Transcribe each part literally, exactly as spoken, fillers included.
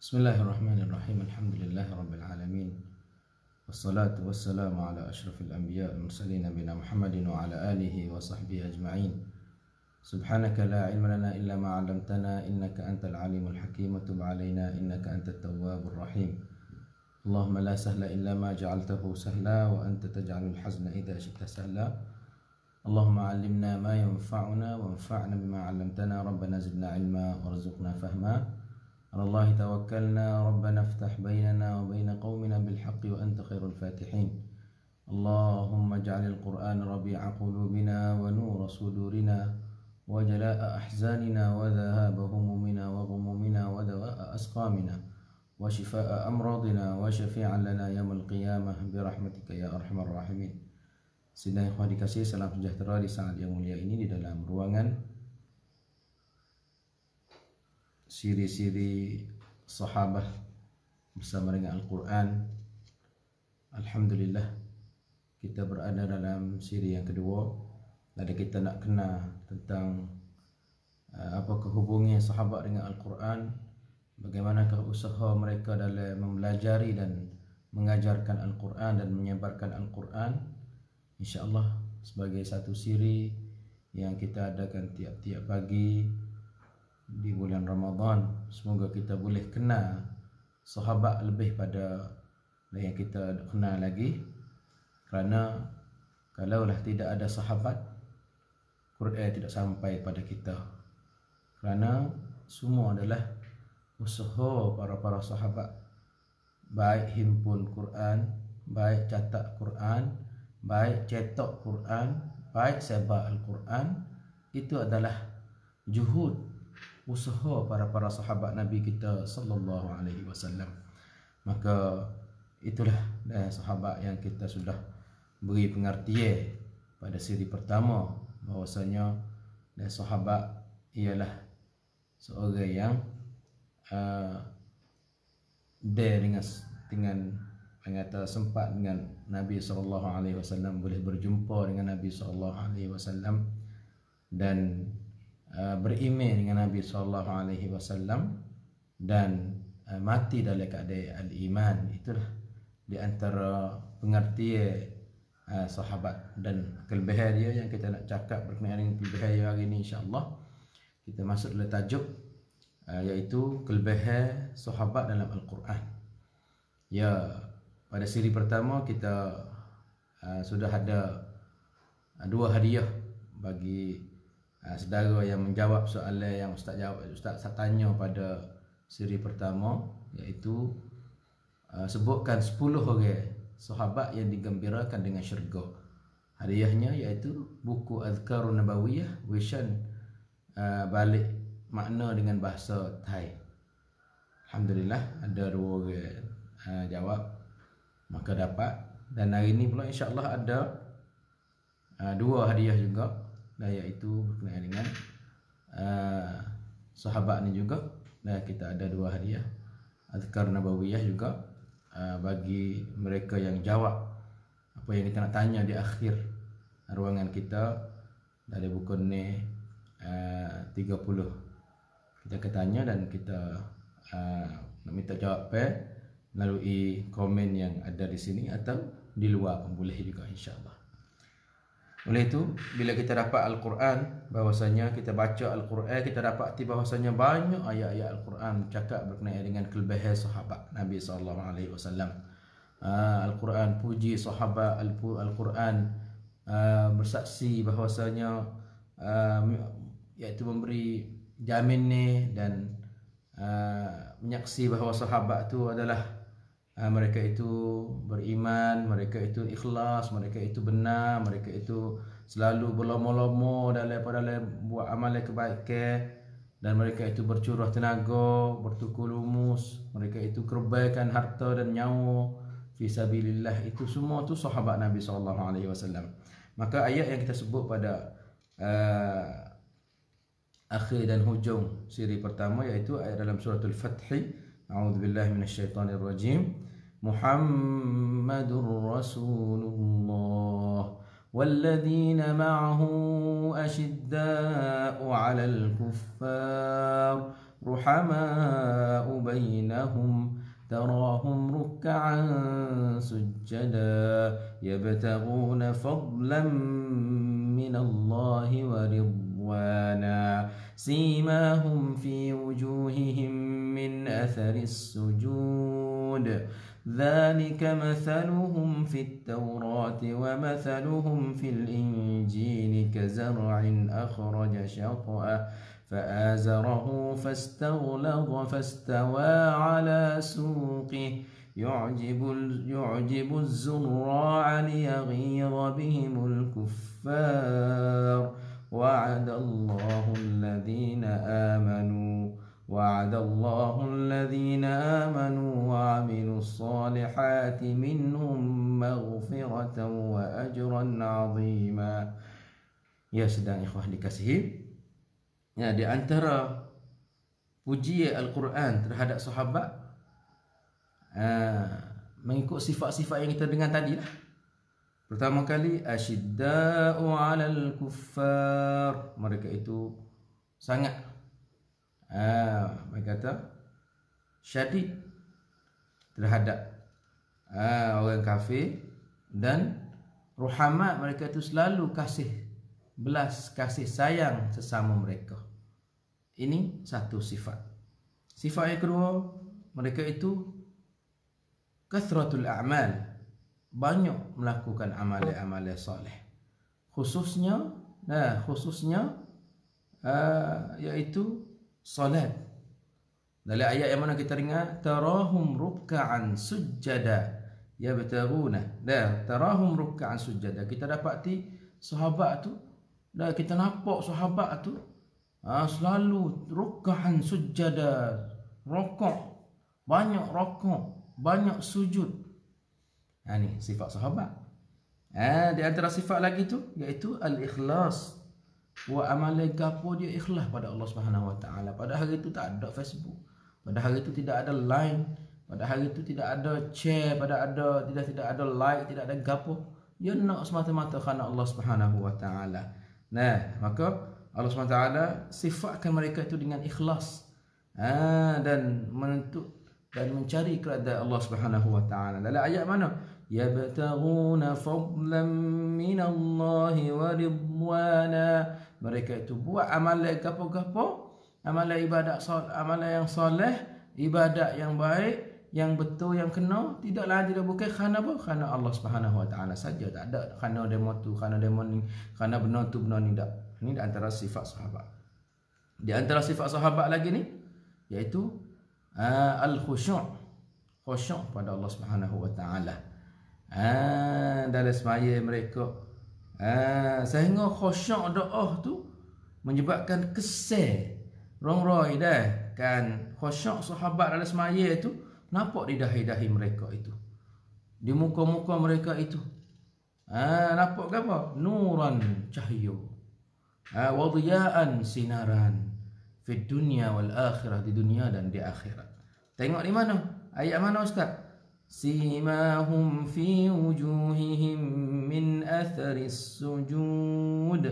Bismillahirrahmanirrahim. Alhamdulillahi rabbil alamin. Wassalatu wassalamu ala asyrafil anbiya wal mursalin nabiyina Muhammadin wa ala alihi wa sahbihi ajma'in. Subhanaka la ilma lana illa ma 'allamtana innaka antal alimul hakim wa tub 'alaina innaka antat tawwabur rahim. Allahumma la sahla illa ma ja'altahu sahla wa anta taj'alul hazna idza syi'ta sahla. Allahumma 'allimna ma yanfa'una wanfa'na bima 'allamtana rabbana zidna 'ilma warzuqna fahma. على الله توكلنا ربنا افتح بيننا وبين قومنا بالحق وأنت خير الفاتحين. اللهم اجعل القرآن ربيع قلوبنا ونور صدورنا وجلاء أحزاننا وذهاب همومنا وغمومنا ودواء أسقامنا وشفاء أمراضنا وشفيعا لنا يوم القيامة برحمتك يا أرحم الراحمين. Sidang ikhwah dikasih, salam sejahtera di saat yang mulia ini di dalam ruangan siri-siri sahabat bersama dengan Al-Quran. Alhamdulillah, kita berada dalam siri yang kedua. Dan kita nak kenal tentang uh, apakah hubungannya sahabat dengan Al-Quran, bagaimanakah usaha mereka dalam mempelajari dan mengajarkan Al-Quran dan menyebarkan Al-Quran. InsyaAllah sebagai satu siri yang kita adakan tiap-tiap pagi di bulan Ramadan. Semoga kita boleh kenal sahabat lebih pada yang kita kenal lagi. Kerana kalaulah tidak ada sahabat, Quran tidak sampai pada kita. Kerana semua adalah usaha para-para sahabat, baik himpun Quran, baik catat Quran, baik cetak Quran, baik sebar Al-Quran. Itu adalah juhud, usaha para-para sahabat Nabi kita sallallahu alaihi wasallam. Maka itulah dan sahabat yang kita sudah beri pengertian pada siri pertama, bahawasanya dan sahabat ialah seorang yang uh, dia dengan dengan mengata sempat dengan Nabi sallallahu alaihi wasallam, boleh berjumpa dengan Nabi sallallahu alaihi wasallam dan Uh, beriman dengan Nabi sallallahu alaihi wasallam dan uh, mati dalam keadaan al-iman. Itulah di antara pengertian uh, sahabat dan kelebihan dia yang kita nak cakap berkenaan dengan kelebihan dia hari ini. InsyaAllah kita masuk dalam tajuk uh, iaitu kelebihan sahabat dalam Al-Quran. Ya, pada siri pertama kita uh, sudah ada uh, dua hadiah bagi Uh, saudara yang menjawab soalan yang Ustaz jawab, Ustaz tanya pada siri pertama, iaitu uh, sebutkan sepuluh orang sahabat yang digembirakan dengan syurga. Hadiahnya iaitu buku Azkarun Nabawiyah version uh, balik makna dengan bahasa Thai. Alhamdulillah ada dua orang uh, jawab, maka dapat. Dan hari ini pula insya-Allah ada uh, dua hadiah juga, dan iaitu berkenaan dengan uh, sahabat ni juga. Dan kita ada dua hadiah Azkar Nabawiyah juga uh, bagi mereka yang jawab apa yang kita nak tanya di akhir ruangan kita dari buku ni uh, tiga puluh. Kita akan tanya dan kita uh, nak minta jawab melalui komen yang ada di sini atau di luar pun boleh juga, insya-Allah. Oleh itu, bila kita dapat Al-Quran, bahawasanya kita baca Al-Quran, kita dapati bahawasanya banyak ayat-ayat Al-Quran cakap berkenaan dengan kelebihan sahabat Nabi sallallahu alaihi wasallam. Al-Quran puji sahabat, Al-Quran bersaksi bahawasanya iaitu memberi jamin ni dan menyaksi bahawa sahabat tu adalah Uh, mereka itu beriman, mereka itu ikhlas, mereka itu benar, mereka itu selalu berlomba-lomba dalam dalam buat amalan kebaikan, dan mereka itu bercurah tenaga, bertukar lumus, mereka itu korbankan harta dan nyawa fi sabilillah. Itu semua tu sahabat Nabi sallallahu alaihi wasallam. Maka ayat yang kita sebut pada uh, akhir dan hujung siri pertama, iaitu ayat dalam suratul Fath. A'udzubillahi minasyaitonir rajim. Muhammadur Rasulullah walladzina ma'ahu asyidda'u 'alal kuffar ruhama'u بينهم تراهم ركعا سجدا يبتغون فضلا من الله ورضوانا سيماهم في وجوههم من أثر السجود ذلك مثلهم في التوراة ومثلهم في الإنجيل كزرع أخرج شطأه فآزره فاستغلظ فاستوى على سوقه يعجب يعجب الزراع ليغيظ بهم الكفار وعد الله الذين آمنوا وعد الله الذين آمنوا وعملوا الصالحات منهم مغفرة وأجرا عظيما. Ya, sedang ikhwah dikasihi, ya, di antara puji Al-Quran terhadap sahabat uh, mengikut sifat-sifat yang kita dengar tadi lah. Pertama kali, asyidda'u 'alal kuffar, mereka itu sangat ah, mereka kata syadid terhadap ah, orang kafir, dan ruhamat, mereka itu selalu kasih belas kasih sayang sesama mereka. Ini satu sifat. Sifat yang kedua, mereka itu kathratul a'mal, banyak melakukan amalan-amalan soleh, khususnya nah khususnya uh, iaitu solat. Dalam ayat yang mana kita dengar, tarahum ruk'an sujada yabtaguna, dah tarahum ruk'an sujada, kita dapati sahabat tu, dah kita nampak sahabat tu ha, selalu ruk'an sujada, rokok, banyak rokok, banyak sujud. Ha, ni sifat sahabat. Ha, di antara sifat lagi tu iaitu al-ikhlas. Wa amalan gapo dia ikhlas pada Allah Subhanahu Wa Taala. Pada hari itu tak ada Facebook, pada hari itu tidak ada Line, pada hari itu tidak ada share, pada ada tidak tidak ada like, tidak ada gapo. Dia nak semata-mata kerana Allah Subhanahu Wa Taala. Nah, maka Allah Subhanahu Wa Taala sifatkan mereka itu dengan ikhlas, ha, dan menentuk dan mencari keredaan Allah Subhanahu Wa Taala. Dalam ayat mana? Yabtaghuna fadlan minallahi wa ridwana. Mereka itu buat amalan gapo-gapo, amalan ibadat, amalan yang soleh, ibadat yang baik, yang betul, yang kena, tidak lain tidak bukan kerana apa? Kerana Allah Subhanahu Wa Taala saja, tak ada kerana demo tu, kerana demo ni, kerana benar tu benar ni, tak. Ini di antara sifat sahabat. Di antara sifat sahabat lagi ni iaitu uh, al-khusyuk, khusyuk pada Allah Subhanahu Wa Taala. Ah, dalam semaya mereka, ah, sehingga khusyuk doa tu menyebabkan kesal rongroi dah kan. Khusyuk sahabat dalam semaya itu nampak di dahi-dahi mereka itu, di muka-muka mereka itu. Ah, nampak ke apa? Nuran, cahaya, ah, wadiyaan, sinaran, fi dunia wal akhirah, di dunia dan di akhirat. Tengok di mana? Ayat mana Ustaz? Simahum fi wujuhihim min atharis sujud.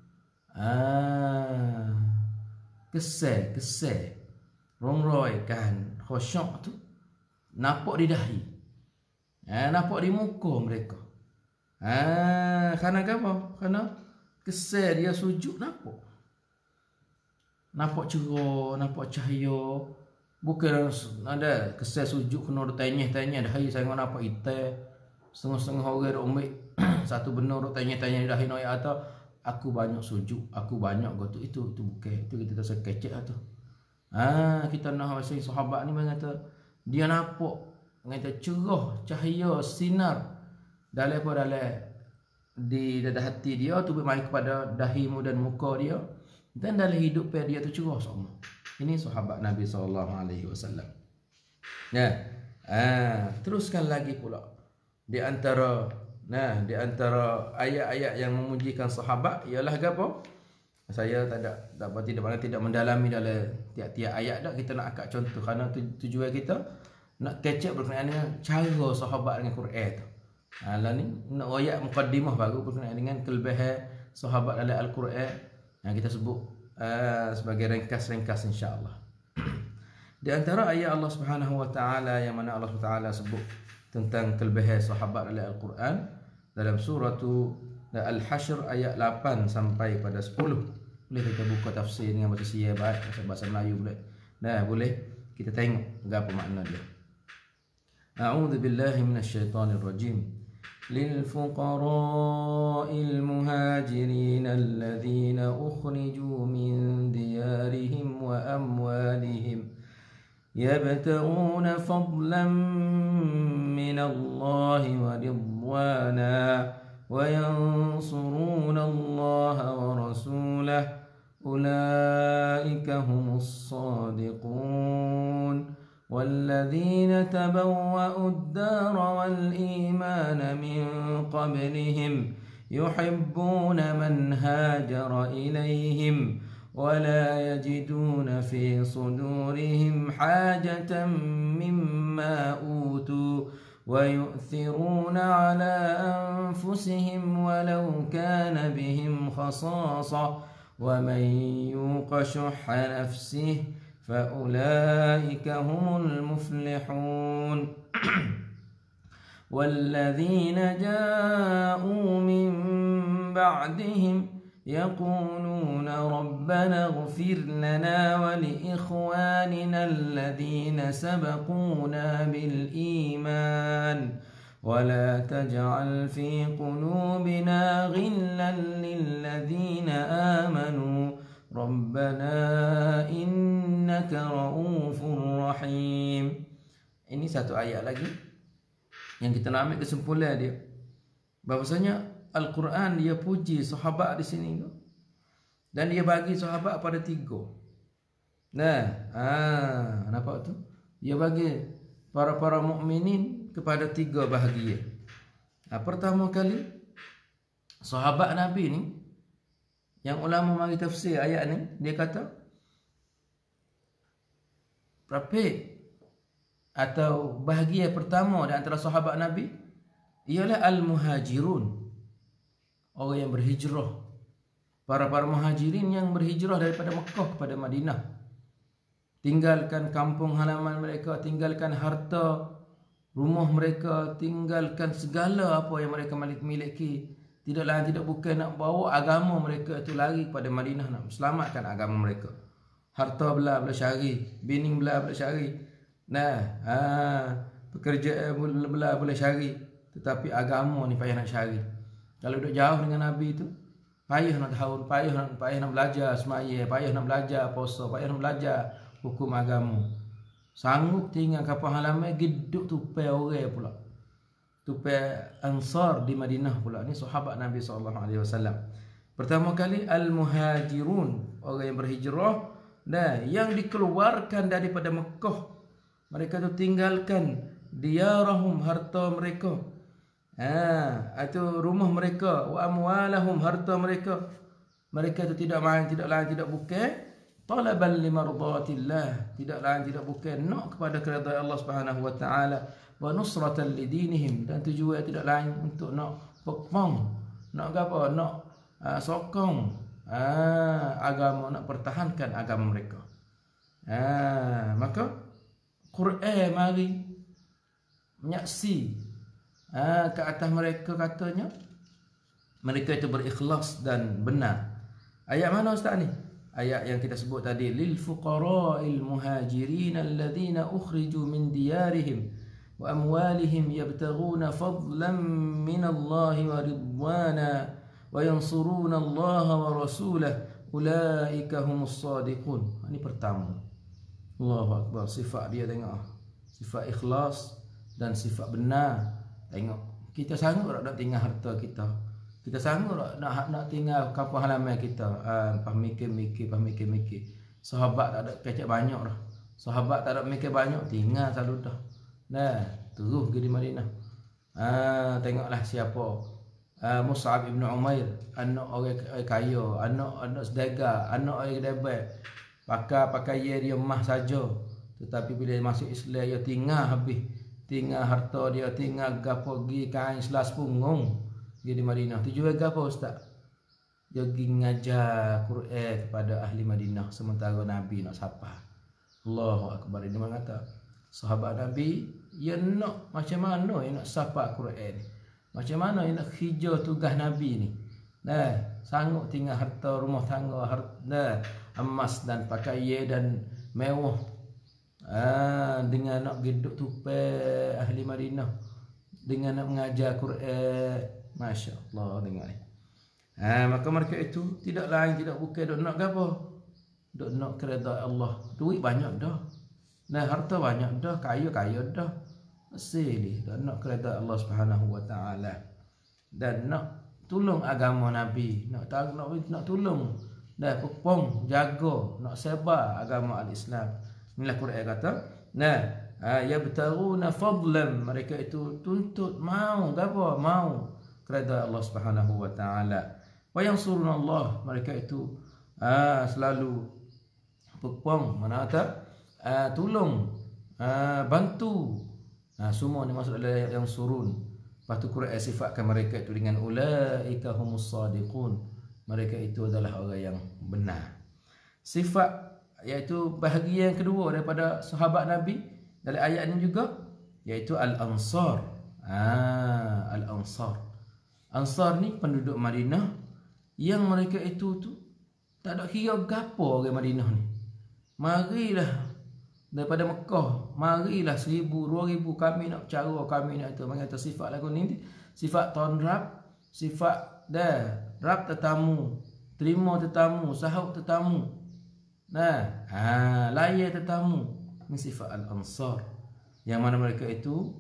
Ah, kesal, kesal, rongroi kan, khusyuk tu nampak di dahi, ah, nampak di muka mereka. Ah, kerana apa? Kerana kesal dia sujud, nampak, nampak cerah, nampak cahaya. Bukan ada kesal sujud kena tanya-tanya dahi saya nampak hitam. Setengah-setengah orang duk ambil satu benar duk tanya-tanya dahi noi atau aku banyak sujud, aku banyak gotu, itu itu bukan. Itu kita tak kecek lah tu. Ah, kita nak wasi sahabat ni mengata dia nampak, mengata cerah, cahaya, sinar dalam apa dalam di dalam hati dia tu bermain kepada dahimu dan muka dia, dan dalam hidup dia tu cerah semua. Ini sahabat Nabi sallallahu alaihi wasallam. Ya. Ah, teruskan lagi pula di antara nah di antara ayat-ayat yang memujikan sahabat ialah apa? Saya tak ada dapat tidak mana tidak mendalami dalam tiap-tiap ayat dah, kita nak akak contoh kerana tujuan kita nak catch up berkenaan dengan cara sahabat dengan Quran tu. Ha, lah ni nak ayat mukaddimah baru berkenaan dengan kelebihan sahabat dalam Al-Quran yang kita sebut Uh, sebagai ringkas-ringkas insya-Allah. Di antara ayat Allah Subhanahu wa taala yang mana Allah Subhanahu wa taala sebut tentang kelebihan sahabat dalam Al-Quran dalam surah Al-Hashr ayat lapan sampai pada sepuluh. Boleh kita buka tafsir dengan bahasa Sia baik, bahasa, bahasa Melayu boleh. Nah, boleh kita tengok apa makna dia. A'udzu billahi minasyaitonir rajim. Lil fuqara'il muhajirin alladhina ukhriju min diyarihim wa amwalihim يبتغون فضلا من الله ورضوانا وينصرون الله ورسوله أولئك هم الصادقون والذين تبوأوا الدار والإيمان من قبلهم يحبون من هاجر إليهم ولا يجدون في صدورهم حاجة مما أوتوا ويؤثرون على أنفسهم ولو كان بهم خصاصة ومن يوق شح نفسه فأولئك هم المفلحون والذين جاءوا من بعدهم يقولون ربنا اغفر لنا ولإخواننا الذين سبقونا بالإيمان ولا تجعل في قلوبنا غلا للذين آمنوا ربنا إنك رؤوف رحيم. Ini satu ayat lagi yang kita nak ambil kesimpulan dia, bahwasanya Al-Quran dia puji sahabat di sini tu, dan dia bagi sahabat pada tiga. Nah, ah, nampak tu? Dia bagi para-para mukminin kepada tiga bahagian. Nah, pertama kali sahabat Nabi ni, yang ulama mari tafsir ayat ni, dia kata rapik atau bahagian pertama di antara sahabat Nabi ialah al-muhajirun, orang yang berhijrah. Para-para muhajirin yang berhijrah daripada Mekah kepada Madinah, tinggalkan kampung halaman mereka, tinggalkan harta rumah mereka, tinggalkan segala apa yang mereka miliki. Tidak lain tidak bukan nak bawa agama mereka itu lari kepada Madinah, nak selamatkan agama mereka. Harta belah belah syari, bini belah belah syari. Nah, ah, pekerjaan belah belah syari, tetapi agama ni payah nak syari. Kalau duduk jauh dengan Nabi itu, payah nak tahu, payah nak, payah nak belajar semaya, payah nak belajar puasa, payah nak belajar hukum agama. Sanggup tinggal kapal halaman, geduk tupai orang pula. Tupai Ansar di Madinah pula. Ini sahabat Nabi sallallahu alaihi wasallam. Pertama kali al-muhajirun, orang yang berhijrah, dan yang dikeluarkan daripada Mekah. Mereka tu tinggalkan diyarahum, harta mereka. Ha, itu rumah mereka, wa amwalahum, harta mereka. Mereka itu tidak main, tidak lain, tidak bukan talaban limardatillah, tidak lain, tidak bukan nak kepada keridhaan Allah Subhanahu wa taala, wa nusratan lidinihim, dan tujuan tidak lain untuk nak pekong, nak apa, nak uh, sokong uh, agama, nak pertahankan agama mereka. Ha, maka Quran mari menyaksi Ha, ke atas mereka, katanya mereka itu berikhlas dan benar. Ayat mana Ustaz ni? Ayat yang kita sebut tadi, lil fuqara'il muhajirin alladhina ukhriju min diyarihim wa amwalihim yabtaghuna fadlan min Allah wa ridwana wa yansuruna Allah wa rasulahu ulaika humus sadiqun. Ini pertama. Allahu akbar, sifat dia tengok. Sifat ikhlas dan sifat benar. Tengok, kita sanggup tak nak tinggal harta kita, kita sanggup tak nak nak tinggal kampung halaman kita. Ah, pas mikir-mikir, pas mikir-mikir. Sahabat tak ada kecek banyak dah. Sahabat tak ada mikir banyak, tinggal selalu dah. Nah, terus pergi di Madinah. Ah, tengoklah siapa. Ah, Mus'ab ibn Umair, anak orang kaya, anak anak sedagar, anak orang kedai. Pakai pakai dia mah saja. Tetapi bila masuk Islam, dia tinggal habis. Tinggal harta dia, tinggal gapo gi kain selas punggung di Madinah. Tujuan gapo Ustaz? Dia pergi ngajar Quran kepada ahli Madinah sementara Nabi nak sapa. Allahu akbar. Ini mengata sahabat Nabi ya nak macam mana ya nak sapa Quran ni. Macam mana ya nak hijau tugas Nabi ni. Nah, sanggup tinggal harta rumah tangga, harta emas dan pakaian dan mewah. Ah, dengan nak geduk tupai ahli Madinah, dengan nak mengajar Quran, masya-Allah dengar ni. Ah, maka mereka itu tidak lain tidak bukan dok nak gapo? Dok nak keredaan Allah. Duit banyak dah. Nah, harta banyak dah, kaya-kaya dah. Asli dok nak keredaan Allah Subhanahu wa taala. Dan nak tolong agama Nabi, nak nak nak tolong dah pepong jaga, nak sebar agama al-Islam. Inilah Quran kata, nah, ya bertaruna fadlan, mereka itu tuntut mau gapo? Mau keredaan Allah Subhanahu wa taala. Wa yansuruna Allah, mereka itu ah, selalu pepong, mana kata ah, tolong, ah, bantu. Ah, semua ni maksud adalah yang surun. Lepas tu Quran sifatkan mereka itu dengan ulaika humus sadiqun. Mereka itu adalah orang yang benar. Sifat iaitu bahagian kedua daripada sahabat Nabi dalam ayat ini juga iaitu al-ansar. Ah, al-ansar. Ansar ni penduduk Madinah yang mereka itu tu tak ada kira gapo orang Madinah ni. Marilah daripada Mekah, marilah seribu, dua ribu kami nak cara, kami nak itu. Mengata sifat lagu ni sifat tonrab, sifat dah rab tetamu, terima tetamu, sahut tetamu. Nah, ha, layak tetamu. Ini sifat al-ansar. Yang mana mereka itu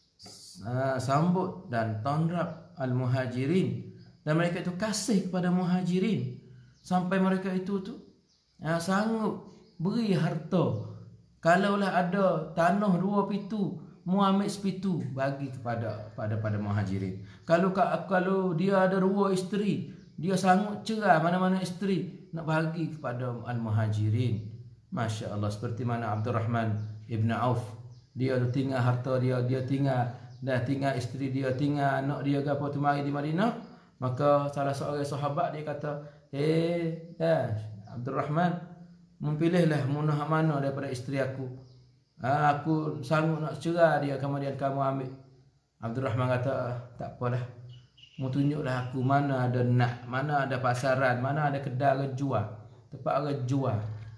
uh, sambut dan tonrab al-muhajirin. Dan mereka itu kasih kepada muhajirin. Sampai mereka itu tu uh, sanggup beri harta. Kalaulah ada tanah dua pitu, mu ambil sepitu bagi kepada pada pada muhajirin. Kalau kalau dia ada dua isteri, dia sanggup cerai mana-mana isteri, nak bagi kepada al-muhajirin. Masya Allah, seperti mana Abdurrahman ibn Auf, dia tu tinggal harta dia, dia tinggal dah tinggal isteri dia, tinggal anak dia gapo tu mari di Madinah. Maka salah seorang sahabat dia kata, "Eh, dah Abdurrahman, mempilihlah munah mana daripada isteri aku. Ha, aku sanggup nak cerai dia, kemudian kamu ambil." Abdurrahman kata, "Tak apalah. Mu tunjuklah aku mana ada nak, mana ada pasaran, mana ada kedai orang jual, tempat orang jual.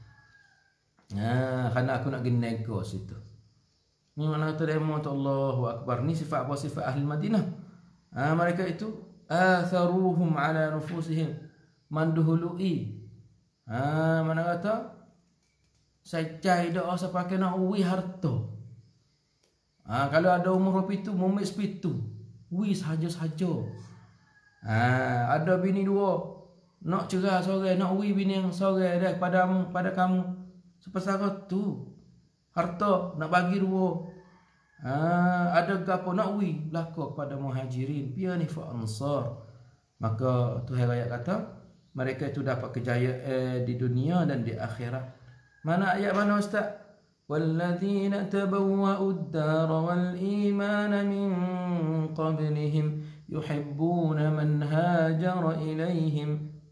Ha, kerana aku nak pergi nego situ." Ni mana kata demo tu Allahu akbar. Ni sifat apa? Sifat ahli Madinah. Ha, mereka itu atharuhum ala nufusihim, manduhului. Ha, mana kata saya cai dak asa pakai nak uwi harta. Ha, kalau ada umur pitu, mumis pitu. Wi sahaja-sahaja. Ha, ada bini dua, nak cerai seorang, nak wi bini yang seorang dah padamu, pada kamu. Sepesara tu. Harta nak bagi dua. Ha, ada gapo nak wi belaka kepada muhajirin. Pia ni fa ansar. Maka Tuhan ayat kata mereka itu dapat kejayaan di dunia dan di akhirat. Mana ayat mana ustaz? وَالَّذِينَ تَبَوَّأُوا الدَّارَ وَالْإِيمَانَ مِنْ قَبْلِهِمْ يُحِبُّونَ مَنْ هَاجَرَ إِلَيْهِمْ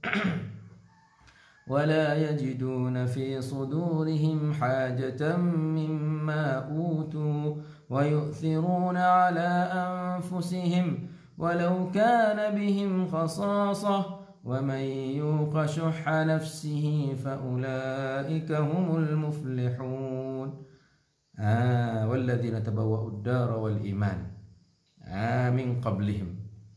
وَلَا يَجِدُونَ فِي صُدُورِهِمْ حَاجَةً مِّمَّا أُوتُوا وَيُؤْثِرُونَ عَلَى أَنفُسِهِمْ وَلَوْ كَانَ بِهِمْ خَصَاصَةٌ وَمَنْ يُوقَ شُحَّ نَفْسِهِ فَأُولَئِكَ هُمُ الْمُفْلِحُونَ. Ah, وَالَّذِينَ تَبَوَّأُوا الدَّارَ وَالْإِيمَانَ ah, مِنْ قَبْلِهِمْ.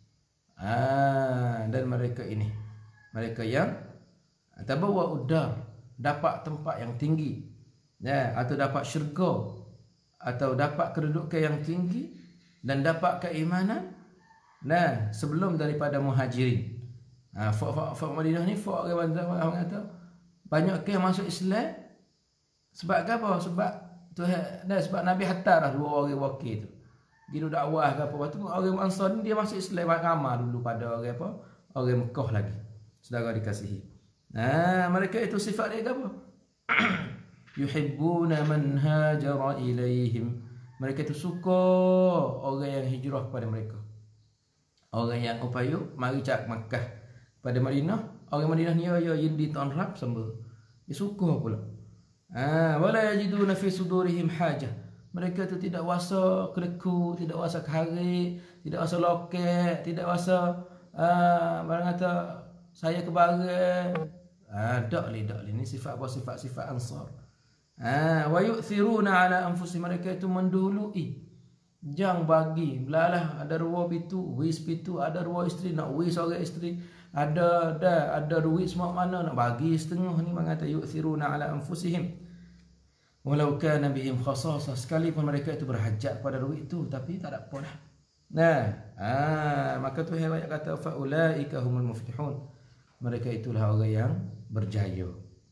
Ah, dan mereka ini, mereka yang tabawwa'ud dar, dapat tempat yang tinggi, ya, atau dapat syurga, atau dapat kedudukan yang tinggi dan dapat keimanan, nah, sebelum daripada muhajirin. Ha, Fak Madinah ni fak orang kata banyak ke yang masuk Islam sebab apa? Sebab Tuhan dah sebab Nabi hantar dah dua orang wakil tu. Gitu dakwah ke apa. Waktu orang Ansar ni dia masuk Islam ramai dulu pada orang apa? Orang Mekah lagi. Saudara dikasihi. Nah, mereka itu sifat dia apa? Yuhibbuna man hajara ilaihim. Mereka itu suka orang yang hijrah kepada mereka. Orang yang upaya mari cak Makkah pada Madinah, orang Madinah ni ya yang di tonrab sambal. Dia suka pula. Ah, wala yajiduna fi sudurihim hajah. Mereka itu tidak wasa keleku, tidak wasa kehari, tidak wasa loket, tidak wasa ah, barang kata saya kebahagiaan. Ah, dak li dak li ni sifat apa? Sifat-sifat Ansar. Ah, wa yu'thiruna ala anfusihim, mereka itu mendului. Jang bagi belalah ada dua pitu, wis pitu, ada dua isteri nak wis seorang isteri, ada dah ada duit semua mana nak bagi setengah ni, mengata yu'thiruna ala anfusihim walau kana bihim khasasah, sekalipun mereka itu berhajat pada duit itu tapi tak ada apa dah. Nah, ah maka tu ayat kata faulaika humul muflihun, mereka itulah orang yang berjaya.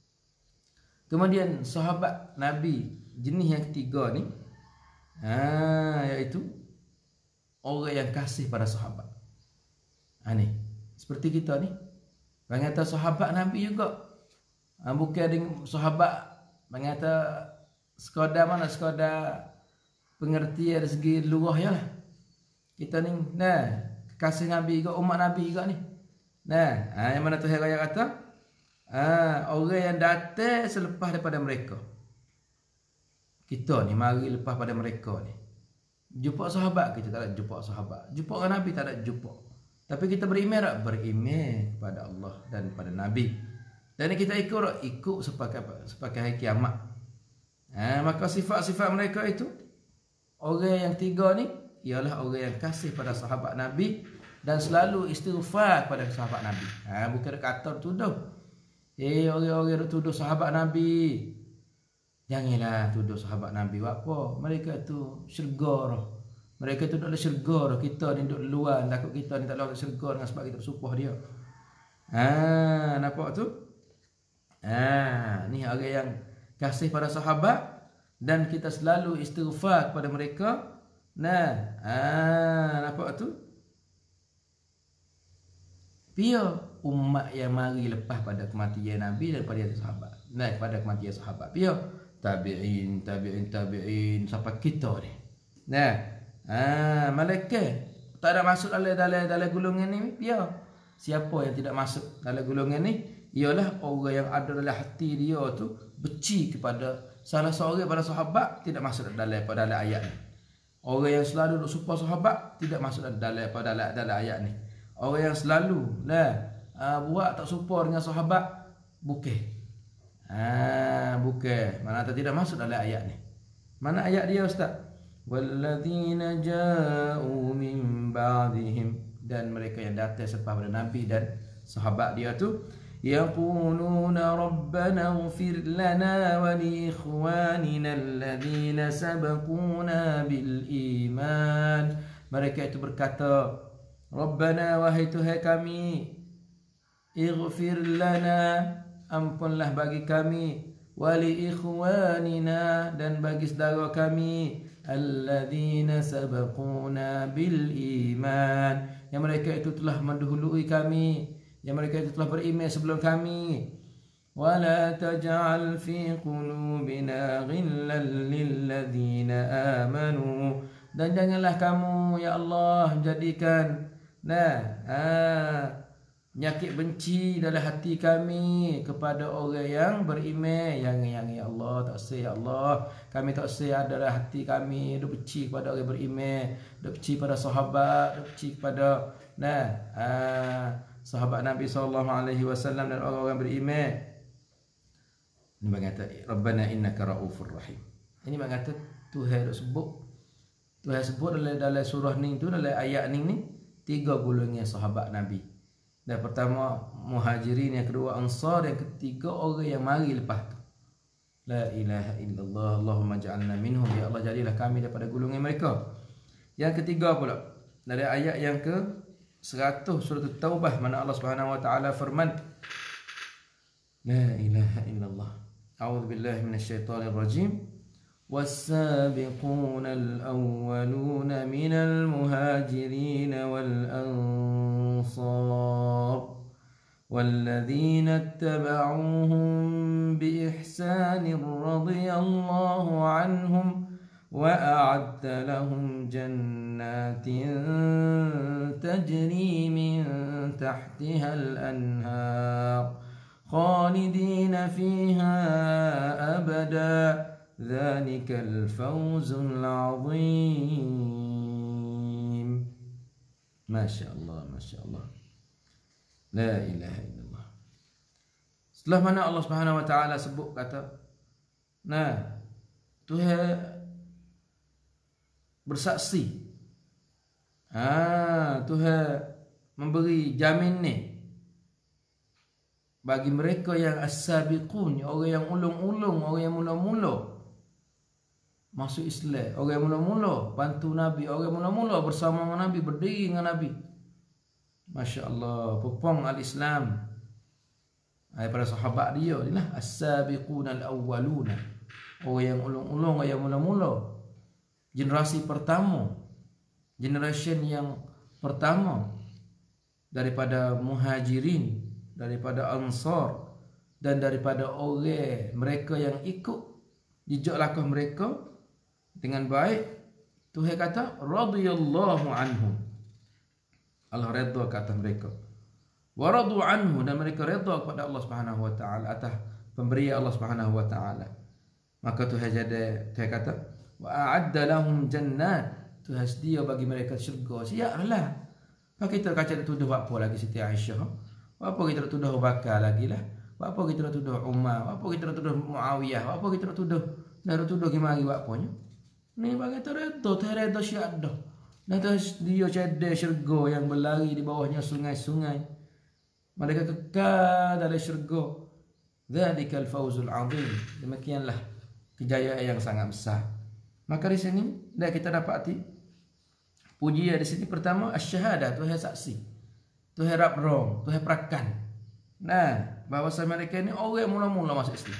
Kemudian sahabat Nabi jenis yang ketiga ni, ah iaitu orang yang kasih pada sahabat. Ha ni, seperti kita ni. Mengata sahabat Nabi juga. Ha, bukan dengan sahabat mengata sekadar mana sekadar pengertian dari segi luah ya lah. Kita ni nah kasih Nabi juga, umat Nabi juga ni. Nah, ha, yang mana tu saya kata? Ah, ha, orang yang datang selepas daripada mereka. Kita ni mari lepas pada mereka ni. Jumpa sahabat kita tak ada jumpa sahabat. Jumpa dengan Nabi tak ada jumpa. Tapi kita beriman tak? Beriman kepada Allah dan pada Nabi. Dan kita ikut ikut sepakai sepakai hari kiamat. Ha, maka sifat-sifat mereka itu, orang yang tiga ni ialah orang yang kasih pada sahabat Nabi dan selalu istighfar kepada sahabat Nabi. Ha, bukan kata tuduh. Eh, orang-orang tuduh sahabat Nabi. Janganlah tuduh sahabat Nabi buat apa. Mereka tu syurga. Mereka tu duduk dalam syurga. Kita ni duduk luar. Takut kita ni tak lawan syurga dengan sebab kita bersumpah dia. Ha, nampak tu? Ha, ni orang yang kasih pada sahabat dan kita selalu istighfar kepada mereka. Nah, ha, nampak tu? Pia umat yang mari lepas pada kematian Nabi daripada sahabat. Nah, pada kematian sahabat. Pia tabi'in, tabi'in, tabi'in sampai kita ni. Nah, ah, malaikat tak ada masuk dalam dalam dalam golongan ni. Pia siapa yang tidak masuk dalam golongan ni ialah orang yang ada dalam hati dia tu benci kepada salah seorang pada sahabat, tidak masuk dalam pada dalam ayat ni. Orang yang selalu duk sumpah sahabat tidak masuk dalam pada dalam dalam ayat ni. Orang yang selalu lah uh, buat tak sumpah dengan sahabat bukan. Ah, bukan. Mana tak tidak masuk dalam ayat ni. Mana ayat dia ustaz? Walladzina ja'u min ba'dihim, dan mereka yang datang selepas pada Nabi dan sahabat dia tu yaquluna rabbana ighfir lana wa li ikhwanina alladhina sabaquna bil iman. Mereka itu berkata, Rabbana, wahai Tuhan kami, ighfir lana, ampunlah bagi kami, wali ikhwanina, dan bagi saudara kami, alladzina sabaquna bil iman, yang mereka itu telah mendahului kami, yang mereka itu telah beriman sebelum kami. Wala taj'al fi qulubina ghillan lil ladzina amanu, dan janganlah kamu ya Allah jadikan nah ah, nyakit benci dalam hati kami kepada orang yang beriman. Yang yang ya Allah tak say ya Allah, kami tak say ada dalam hati kami duk benci kepada orang beriman, duk benci pada sahabat, duk benci kepada nah ah, sahabat Nabi sallallahu alaihi wasallam dan orang-orang beriman. Ini berkata Rabbana innaka raufur rahim. Ini berkata Tuhan duk sebut, Tuhan sebut dalam dalam surah ni tu, dalam ayat ni ni tiga golongan sahabat Nabi. Dan pertama Muhajirin, yang kedua Ansar, yang ketiga orang yang mari lepas tu. La ilaha illallah, Allahumma ja'alna minhum, ya Allah jadilah kami daripada golongan mereka. Yang ketiga pula dari ayat yang ke seratus surah Taubah, mana Allah Subhanahu wa taala firman, La ilaha illallah, a'udzu billahi minasyaitonir rajim. والسابقون الأولون من المهاجرين والأنصار والذين اتبعوهم بإحسان رضي الله عنهم وأعد لهم جنات تجري من تحتها الأنهار خالدين فيها أبدا ذلك الفوز العظيم. ما شاء الله ما شاء الله. La ilaha illallah. Setelah mana Allah Subhanahu wa taala sebut kata, nah, Tuhan bersaksi. Ah, Tuhan memberi jamin ni bagi mereka yang as-sabiqun, orang yang ulung-ulung, orang yang mula-mula masuk Islam, orang yang mula-mula bantu Nabi, orang yang mula-mula bersama dengan Nabi, berdiri dengan Nabi. Masya Allah, pepong al-Islam daripada sahabat dia ni lah, as-sabiqun al-awwaluna, orang yang ulung-ulung, orang yang mula-mula, generasi pertama, generation yang pertama daripada muhajirin, daripada ansar, dan daripada orang mereka yang ikut jejak langkah mereka dengan baik. Tuhan kata radhiyallahu anhum, Allah redha ke atas mereka, wa radu anhu, dan mereka redha kepada Allah Subhanahu wa taala atas pemberian Allah Subhanahu wa taala. Maka Tuhan jadi Tuhan kata wa a'adda lahum jannat, Tuhan sedia bagi mereka syurga. Siaplah. Apa kita kacau tuduh apa lagi Siti Aisyah? Apa kita tuduh Abu Bakar lagi lah? Apa kita tuduh Umar? Apa kita tuduh Muawiyah? Apa kita tuduh nak tuduh gimana apanya? Ni bagi teredo teredo syaddah. Dan dia cedek syurga yang berlari di bawahnya sungai-sungai. Mereka kekal dalam syurga. Dzalikal fawzul azim. Demikianlah kejayaan yang sangat besar. Maka di sini dah kita dapati pujian di sini pertama asy-syahadah, Tuhan saksi. Tuhan rabrong, Tuhan perakan. Nah, bahawa mereka ni orang mula-mula masuk Islam.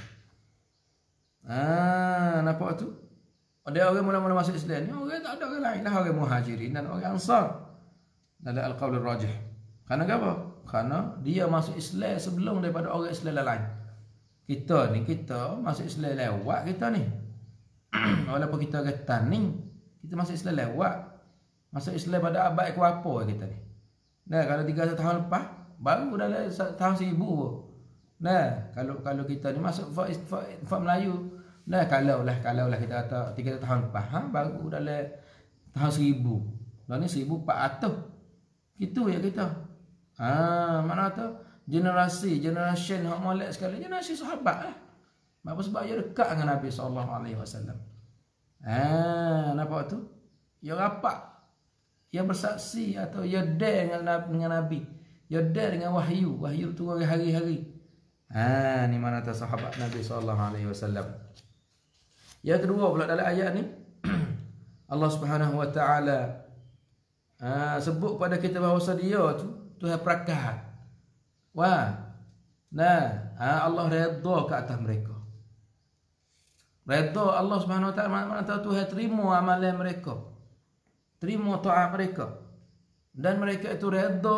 Ah, nampak tu? Ada orang mula-mula masuk Islam ni, orang tak ada orang lain lah, orang muhajirin dan orang ansar. Dalam al-qaul rajih. Karena apa? Karena dia masuk Islam sebelum daripada orang Islam lain. Kita ni, kita masuk Islam lewat kita ni. Walaupun kita kata ni, kita masuk Islam lewat. Masuk Islam pada abad ke apa kita ni. Nah, kalau tiga ratus tahun lepas, baru dalam tahun seribu. Nah, kalau kalau kita ni masuk Fak Melayu, nah, kalau lah kalau lah kita kata tiga ratus tahun lepas, ha, baru dalam tahun seribu. Lah ni seribu empat ratus. Gitu ya kita. Ah, mana tu? Generasi, generation hak molek sekali, generasi sahabat lah. Apa sebab dia dekat dengan Nabi sallallahu alaihi wasallam. Ah, nampak tu? Ya rapat. Ia bersaksi atau ia dare dengan, dengan Nabi. Ia dare dengan wahyu. Wahyu turun hari-hari. Ah, ni mana tu sahabat Nabi sallallahu alaihi wasallam. Yang kedua pula dalam ayat ni Allah Subhanahu wa taala ah, sebut pada kita bahawa dia tu Tuhan perakat. Wah. Nah, ah, Allah redha ke atas mereka. Redha Allah Subhanahu wa taala, mana tahu Tuhan terima amalan mereka. Terima taat mereka. Dan mereka itu redha.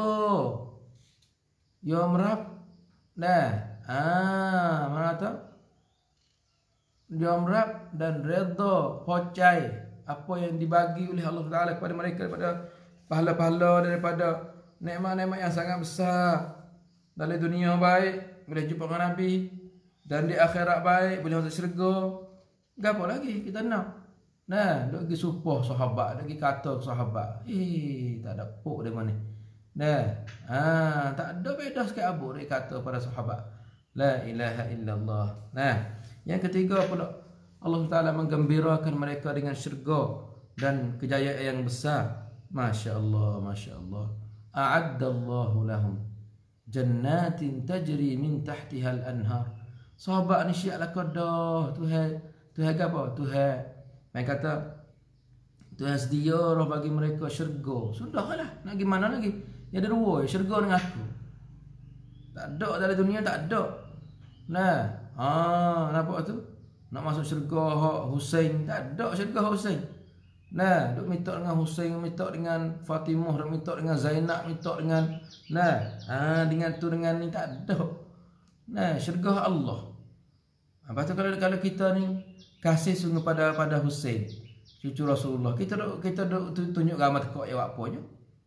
Ya merap. Nah, ah, mana tahu dia merap dan redha, pocai apa yang dibagi oleh Allah Taala kepada mereka daripada pahala-pahala, daripada nikmat-nikmat yang sangat besar. Dalam dunia baik boleh jumpa dengan Nabi, dan di akhirat baik boleh masuk syurga. Gapo lagi kita nak? Nah, dok pergi supoh sahabat, dok pergi kata sahabat. Eh, tak ada pok di mana. Nah, ah, tak ada beda sikit abu dia kata pada sahabat. La ilaha illallah. Nah, yang ketiga pula Allah Taala menggembirakan mereka dengan syurga dan kejayaan yang besar. Masya-Allah, masya-Allah. A'addallahu lahum jannatin tajri min tahtiha al-anhar. Sahabat ni syiaklah kadah Tuhan. Tuhan apa? Tuhan mai kata Tuhan sedia roh bagi mereka syurga. Sudahlah, nak gimana lagi? Ya ada dua, syurga dengan aku. Tak ada dalam dunia, tak ada. Nah, ah, nampak tu? Nak masuk syurga hak Husain, tak ada syurga Husain. Nah, duk minta dengan Husain, minta dengan Fatimah, duk minta dengan Zainab, minta dengan nah, ah, dengan tu dengan ni tak ada. Nah, syurga Allah. Apa tu kalau kalau kita ni kasih sungguh pada pada Husain, cucu Rasulullah, kita duk kita duk tunjuk gambar tekak ya apanya.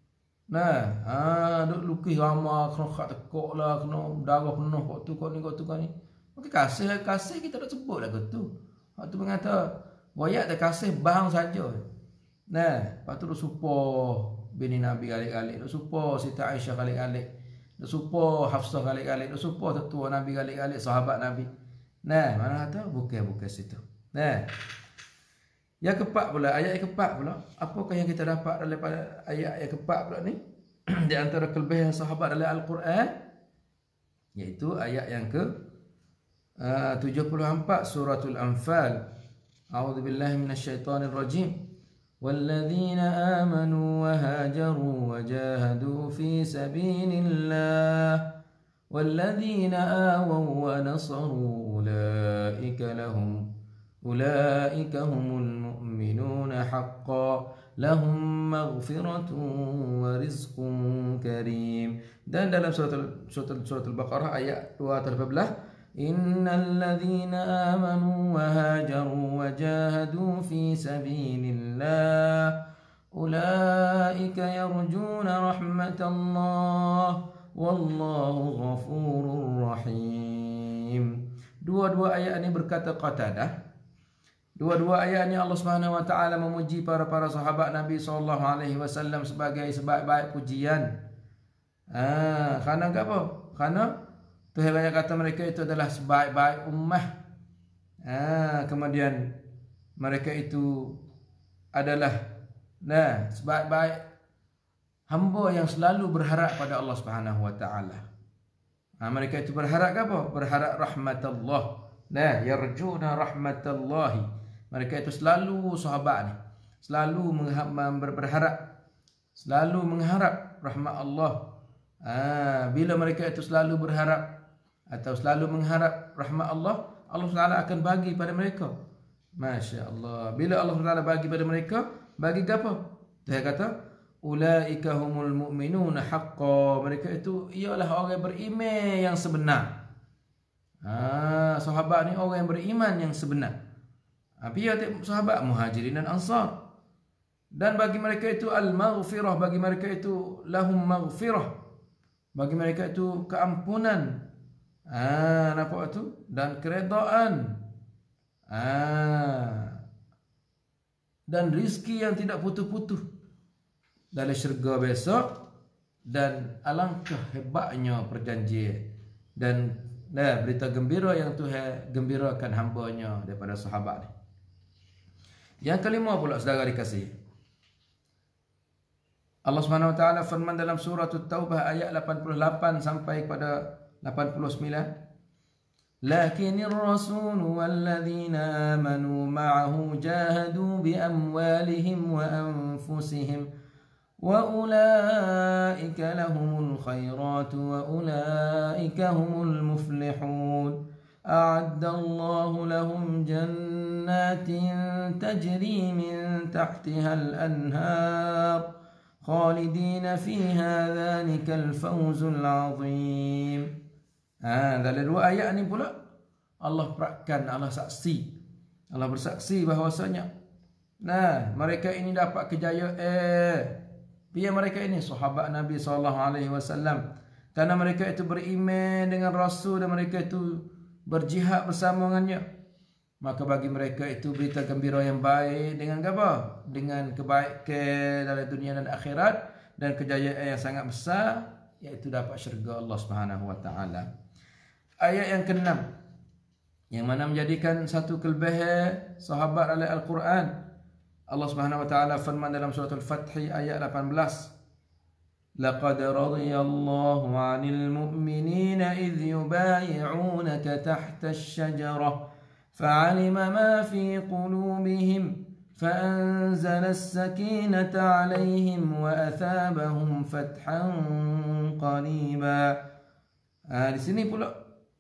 Nah, ah duk lukis ramah kena kat tekok lah, kena darah penuh kok tu kok ni kok tu kok ni. Okey kasih kasih kita tak sebut lah kau tu. Hak tu mengata wayak tak kasih bang saja. Nah, lepas tu duk supo bini Nabi galik-galik, duk supo Siti Aisyah galik-galik, duk supo Hafsah galik-galik, duk supo tetua Nabi galik-galik, sahabat Nabi. Nah, mana kata bukan-bukan situ. Nah, yang keempat pula, ayat yang keempat pula, apakah yang kita dapat daripada ayat yang keempat pula ni? Di antara kelebihan sahabat dalam Al-Quran, iaitu ayat yang ke uh, tujuh puluh empat suratul Anfal. A'udzubillahi minasyaitonir rajim. Walladzina amanu wa hajaru wa jahadu fi sabilillah walladzina awaw wa nasaru ulaika lahum أولئك هم المؤمنون حقا لهم مغفرة ورزق كريم. Dan dalam surat surat surat Al-Baqarah ayat dua ratus lapan belas, innal ladzina amanu wa hajaru wa jahadu fi sabilillah ulaika yarjuna rahmatallah wallahu ghafurur rahim. Dua-dua ayat ini berkata Qatadah. Dua-dua ayat ini Allah Subhanahu Wa Taala memuji para-para sahabat Nabi sallallahu alaihi wasallam sebagai sebaik-baik pujian. Ah, kerana apa? Kerana Tuhan banyak kata mereka itu adalah sebaik-baik ummah. Ah, kemudian mereka itu adalah nah, sebaik-baik hamba yang selalu berharap pada Allah Subhanahu Wa Taala. Ah, mereka itu berharap apa? Berharap rahmat Allah. Nah, yarjuna rahmatallahi. Mereka itu selalu sahabat ni, selalu berharap, selalu mengharap rahmat Allah. Ah, bila mereka itu selalu berharap atau selalu mengharap rahmat Allah, Allah Subhanahu Wa Taala akan bagi pada mereka. Masya Allah. Bila Allah Subhanahu Wa Taala bagi pada mereka, bagi apa? Dia kata, ulaika humul mu'minuna haqqan. Mereka itu ialah orang beriman yang sebenar. Ah, sahabat ni orang yang beriman yang sebenar. Tapi ya sahabat Muhajirin dan Ansar. Dan bagi mereka itu al-maghfirah, bagi mereka itu lahum maghfirah. Bagi mereka itu keampunan. Ah, nampak tu? Dan keredaan. Ah. Dan rizki yang tidak putus-putus dalam syurga besok. Dan alangkah hebatnya perjanjian. Dan nah, berita gembira yang Tuhan gembirakan hamba-Nya daripada sahabat ni. Yang kelima pula saudara dikasihi, Allah Subhanahu Wa Taala firman dalam surah At-Taubah ayat lapan puluh lapan sampai kepada lapan puluh sembilan, lakinir rasul walladzina amanu ma'ahu jahadu bi amwalihim wa anfusihim wa ulaika lahumul khairat wa ulaika humul muflihun. A'addallahu lahum jannatin tajri min tahtiha al-anhar khalidina fiha dhalikal fawzul azim. Ah, dalam dua ayat ni pula Allah perakan, Allah saksi, Allah bersaksi bahawasanya nah, mereka ini dapat kejayaan. Eh, biar mereka ini sahabat Nabi sallallahu alaihi wasallam, karena mereka itu beriman dengan Rasul dan mereka itu berjihad bersama dengannya, maka bagi mereka itu berita gembira yang baik dengan apa? Dengan kebaikan dalam dunia dan akhirat dan kejayaan yang sangat besar, iaitu dapat syurga Allah Subhanahu Wa Taala. Ayat yang keenam yang mana menjadikan satu kelebihan sahabat dalam Al-Quran, Allah Subhanahu Wa Taala firman dalam surah Al-Fath ayat lapan belas, laqad radiyallahu 'anil mu'minina idh yubayi'unaka tahta asy-syajarah fa'alima ma fi qulubihim fa'anzala as-sakinata 'alaihim wa athabahum fathan qariba. Ah, di sini pula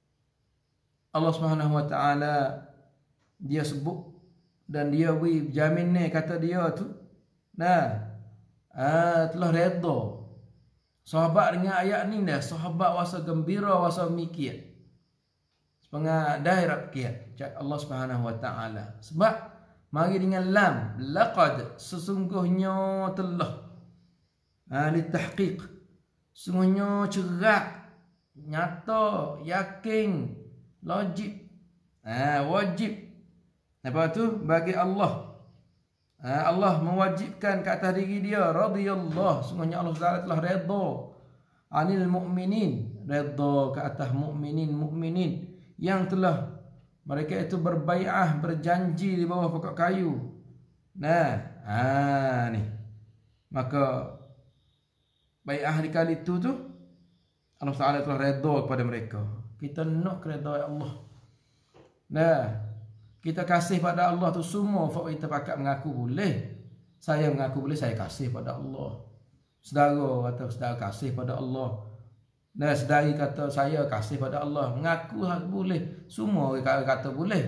Allah Subhanahu Wa Taala dia sebut dan dia beri jamin ni, kata dia tu nah ah, telah redha sahabat dengan ayat ni dah, sahabat wasa gembira, wasa mikir sepengah daerah kiat cak Allah Subhanahu Wa Taala. Sebab mari dengan lam, laqad, sesungguhnya telah. Ha, litahqiq. Sungguhnya cerak, nyata, yakin, logik. Ha, wajib. Apa tu? Bagi Allah. Ha, Allah mewajibkan ke atas diri dia, radhiyallahu. Sungguhnya Allah Taala telah redha anil mu'minin, redha ke atas mukminin mukminin yang telah mereka itu berbai'ah, berjanji di bawah pokok kayu. Nah, ha ni. Maka bai'ah di kali itu tu Allah Taala telah redha kepada mereka. Kita nak keredaan Allah. Nah, kita kasih pada Allah tu semua. Fak kita pakat mengaku boleh. Saya mengaku boleh, saya kasih pada Allah. Saudara kata saudara kasih pada Allah. Nah, saudari kata saya kasih pada Allah. Mengaku boleh. Semua orang kata boleh.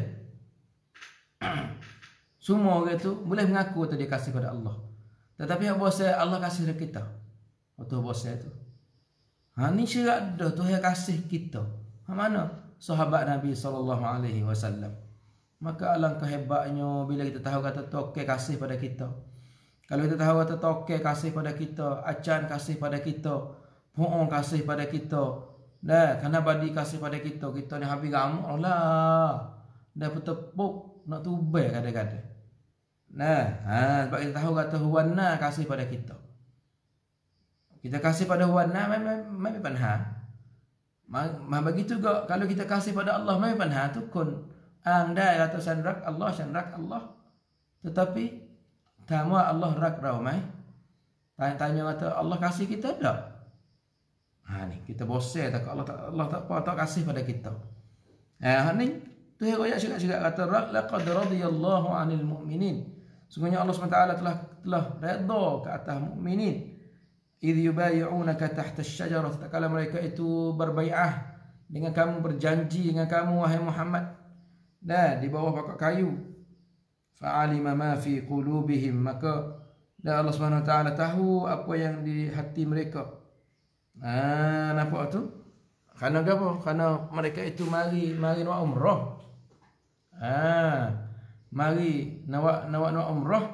Semua orang tu boleh mengaku atau dia kasih pada Allah. Tetapi apa saya Allah kasih pada kita. Atau bos saya tu. Ha ni syarat dah Tuhan kasih kita. Ha mana? Sahabat Nabi sallallahu alaihi wasallam. Maka alangkah hebatnya bila kita tahu kata Tuhan kasih pada kita. Kalau kita tahu kata Tuhan kasih pada kita, acan kasih pada kita, Po'ong kasih pada kita. Dah, kerana badi kasih pada kita. Kita ni habis gamuk lah. Dah bertepuk nak tubai kadang-kadang. Nah, ha, sebab kita tahu kata Huwana kasih pada kita. Kita kasih pada Huwana memang panha. Mah begitu juga kalau kita kasih pada Allah memang panha tu kun andai kata sanrak Allah sanrak Allah. Tetapi tamu Allah rak ramai. Tanya-tanya kata Allah kasih kita tak? Ha ni kita bosan tak Allah tak Allah tak apa tak kasih pada kita. Ha ni tu yang royak juga-juga kata laqad radiyallahu 'anil mu'minin. Sungguhnya Allah subhanahu wa taala telah telah redha ke atas mukminin. Idh yubayyi'unaka tahta asy-syajarah, tatkala mereka itu berbai'ah dengan kamu, berjanji dengan kamu wahai Muhammad. Nah, di bawah pokok kayu. Fa'alima ma fi qulubihim, maka dan Allah subhanahu wa taala tahu apa yang di hati mereka. Ah, nampak tu? Karena apa? Karena mereka itu mari mari nak umrah. Ah, mari nak nak nak umrah.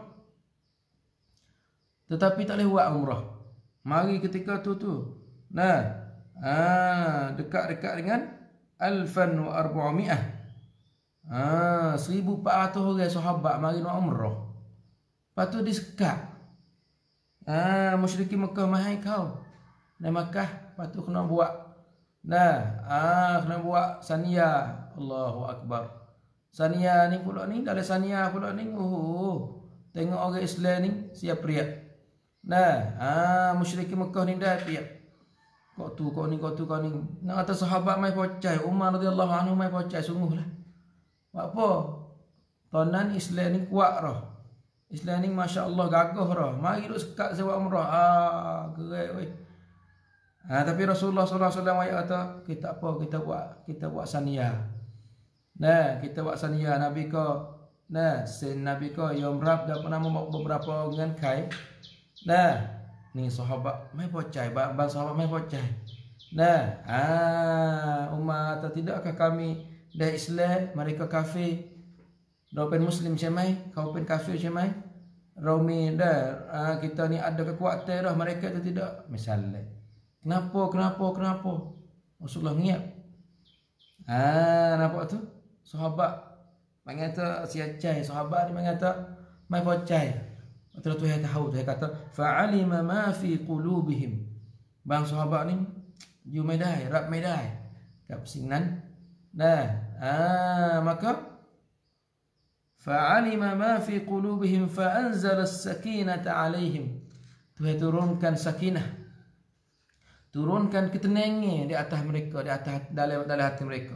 Tetapi tak boleh buat umrah. Mari ketika tu tu. Nah, ah, dekat-dekat dengan alfan wa arba'mi'ah. Ah, seribu empat ratus orang sahabat mari nak umrah. Lepas tu disekat. Ah, musyrikin Mekah mahal kau. Nah, Makkah, lepas tu kena buat. Nah, ah, kena buat sania. Allahu Akbar. Sania ni pula ni, dalam sania pula ni. Oh, tengok orang Islam ni siap riak. Nah, ah, musyrikin Mekah ni dah riak. Kau tu, kau ni, kau tu, kau ni. Nak kata sahabat mai pocai. Umar radhiyallahu anhu mai pocai sungguhlah. Buat apa? Tonan Islam ni kuat dah. Islam ni masya-Allah gagah dah. Mari duk sekat sewa umrah. Ah, gerak weh. Ha, tapi Rasulullah sallallahu alaihi wasallam kata kita apa kita buat kita buat sania. Nah, kita buat sania Nabi ko. Nah, sen Nabi ko yang rab dah pernah membawa beberapa dengan kai. Nah, ni sahabat mai pocai, bang sahabat mai pocai. Nah, ah Umar atau tidakkah kami dah Islam, mereka kafir. Dopen muslim semai, kau pen kafir semai. Romi dah ah, kita ni ada kekuatan dah, mereka itu tidak. Misalnya Kenapa, kenapa, kenapa? Rasulullah ngiap. Ah, nampak tu? Sahabat mengata siacai, sahabat ni mengata mai pocai. Betul tu yang tahu, dia kata fa'alima ma fi qulubihim. Bang sahabat ni you medai, rap medai. Kap singnan. Nah, ah maka fa'alima ma fi qulubihim fa anzala as-sakinata 'alaihim. Tuhan turunkan sakinah. Turunkan ketenangan di atas mereka, di atas dalam dalam hati mereka.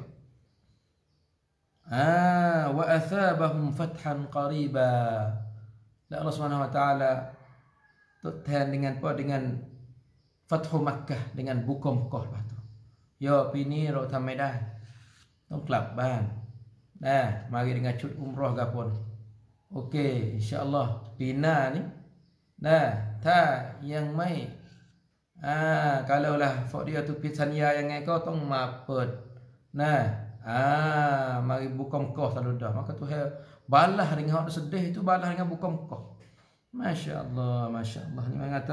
Ah, wa athabahum fathan qariba. Dan Allah Subhanahu wa taala tuhan dengan apa dengan Fathu Makkah, dengan buka Mekah lepas tu. Yo pini ro tamai dah. Tong kelab ban. Nah, mari dengan cut umrah gapun. Okey, insya-Allah pina ni. Nah, ta yang mai Ah, kalau lah fok dia tu pisania yang kau tong mapet. Nah, ah, mari buka Mekah selalu dah. Maka tu balah dengan hak sedih itu balah dengan buka Mekah. Masya-Allah, masya-Allah. Ni mengata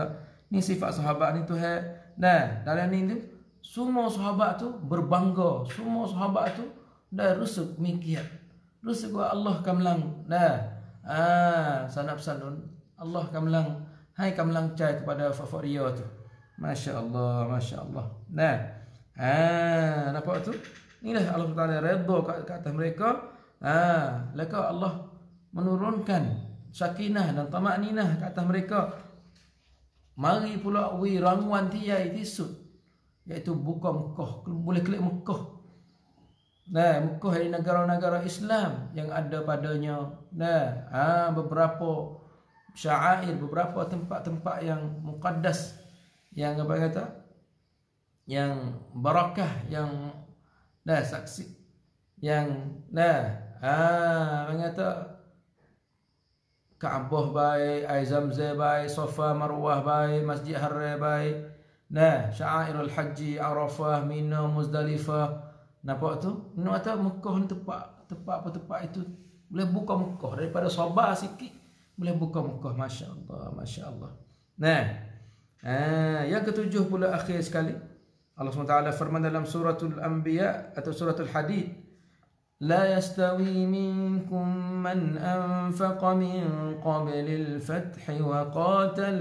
Ni sifat sahabat ni Tuhan. Nah, dalam ni tu semua sahabat tu berbangga, semua sahabat tu dah rusuk mikir. Rusuk wa Allah kamlang. Nah, ah sanap sanun Allah kamlang. Hai kamlang cai kepada favoria tu. Masya-Allah, masya-Allah. Nah. Ah, nampak tu? Inilah Allah Taala redha kat atas mereka. Ah, laka Allah menurunkan sakinah dan tamakninah ke atas mereka. Mari pula wi rangwan tiai tisut, iaitu buka Mekah, boleh klik Mekah. Nah, Mekah dari negara-negara Islam yang ada padanya. Nah, ha, beberapa syair, beberapa tempat-tempat yang muqaddas, yang apa kata, yang barakah, yang dah saksi, yang dah ah ha, kata Kaabah baik, Air Zamzam baik, Safa Marwah baik, Masjid Haram baik. Nah, Syairul Haji, Arafah, Mina, Muzdalifah. Nampak tu? Nak kata Mekah ni tempat, tempat apa tempat itu boleh buka Mekah daripada sabar sikit, boleh buka Mekah. Masya-Allah, masya-Allah. Nah, ah, yang ketujuh pula akhir sekali. Allah subhanahu wa taala firman dalam suratul Anbiya atau suratul Hadid, لا يستوي منكم من أنفق من قبل الفتح وقاتل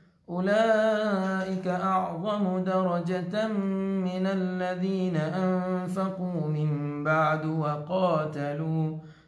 أولئك أعظم درجة من الذين أنفقوا من بعد وقاتلوا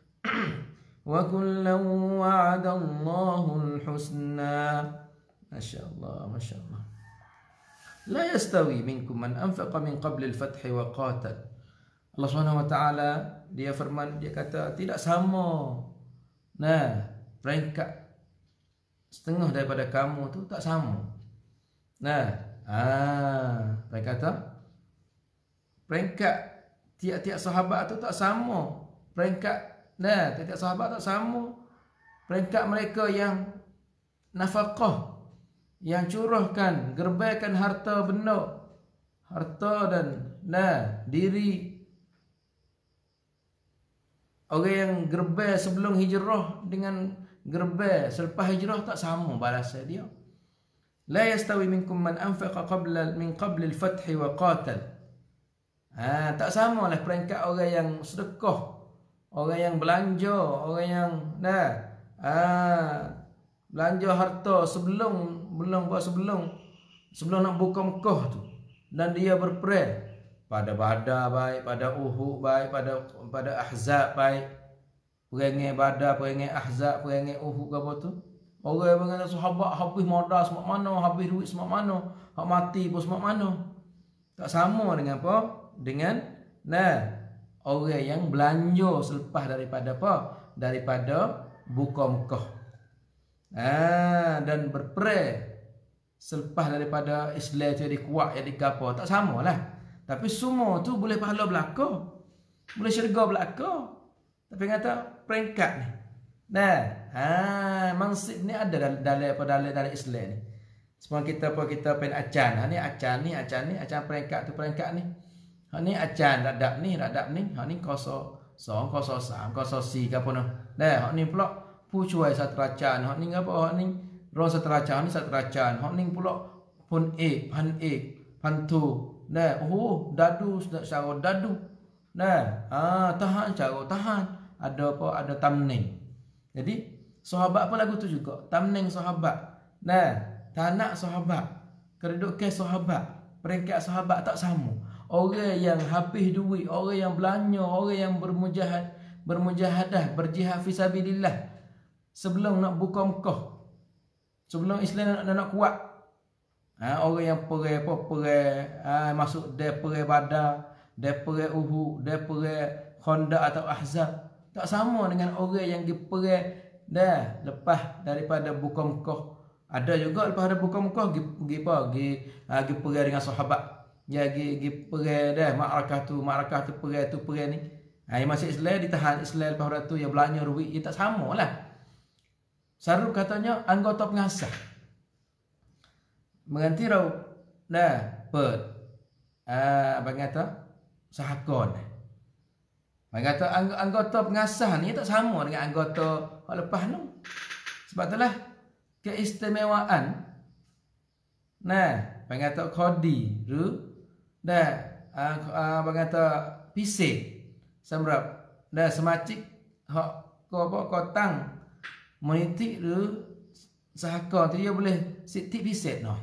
وكلا وعد الله الحسنى. ما شاء الله ما شاء الله. لا يستوي منكم من أنفق من قبل الفتح وقاتل. Allah Subhanahu wa taala dia firman, dia kata tidak sama. Nah, peringkat setengah daripada kamu tu tak sama. Nah, ah, dia kata peringkat tiap-tiap sahabat tu tak sama. Peringkat nah, tiap-tiap sahabat tak sama. Peringkat mereka yang nafkah, yang curahkan, gerbaikan harta benda, harta dan nah, diri. Orang yang gerbai sebelum hijrah dengan gerbai selepas hijrah tak sama balasan dia. La yastawi minkum man anfaqa qabla min qabl al-fath wa qatal. Ha, tak samalah peringkat orang yang sedekah, orang yang belanja, orang yang dah ha, belanja harta sebelum belum buat sebelum sebelum nak buka Mekah tu, dan dia berperang pada Badar baik, pada Uhud baik, pada pada Ahzab baik. Perangai Badar, perangai Ahzab, perangai Uhud ke apa tu. Orang yang kata sahabat habis modal semak mana, habis duit semak mana, hak mati pun semak mana. Tak sama dengan apa? Dengan nah, orang yang belanja selepas daripada apa? Daripada buka Mekah. Ah, dan berperang selepas daripada Islam jadi kuat, jadi gapo, tak samalah. Tapi semua tu boleh pahala belaka, boleh syurga belaka. Tapi kata peringkat ni, nah, ha, mansib ni ada dalam dalam apa dalam dalam Islam ni. Semua kita apa kita pen acan, ha ni acan ni, acan ni, acan peringkat tu peringkat ni. Ha ni acan radap ni, radap ni, ha ni koso song, koso sam, koso si ke apa noh. Nah, ha ni pula pucuai satu acan, ha ni apa, ha ni ro satu acan, ni satu acan, ha ni pula pun e, pan e, pan tu. Nah, oh, dadu sudah cara dadu. Nah, ah tahan cara tahan. Ada apa? Ada tamning. Jadi, sahabat pun lagu tu juga. Tamning sahabat. Nah, tanak sahabat. Kedudukan sahabat. Peringkat sahabat tak sama. Orang yang habis duit, orang yang belanja, orang yang bermujahad, bermujahadah, berjihad fi sabilillah sebelum nak buka Mekah. Sebelum Islam nak, nak kuat. Ha, orang yang pergi apa pergi ha, masuk dia pergi Badar, dia pergi Uhud, dia pergi Khandaq atau Ahzab, tak sama dengan orang yang pergi dah lepas daripada buka Mekah. Ada juga lepas daripada buka Mekah pergi pergi apa pergi ha, pergi pergi dengan sahabat. Ya pergi pergi pergi dah ma'rakah tu, ma'rakah tu pergi tu pergi ni. Ha, yang masih Islam ditahan Islam lepas dah tu yang belanja duit, dia tak samalah. Saru katanya anggota pengasah mengganti rau nah per ah bang kata sahakon. Bang kata anggota pengasah ni tak sama dengan anggota hak lepas tu. Sebab itulah keistimewaan Nah, pengata kodi ru dah ah uh, pengata pisik semrap dah semacik hak ko apa kotang moniti ru sahaka tu dia boleh siti pisik noh.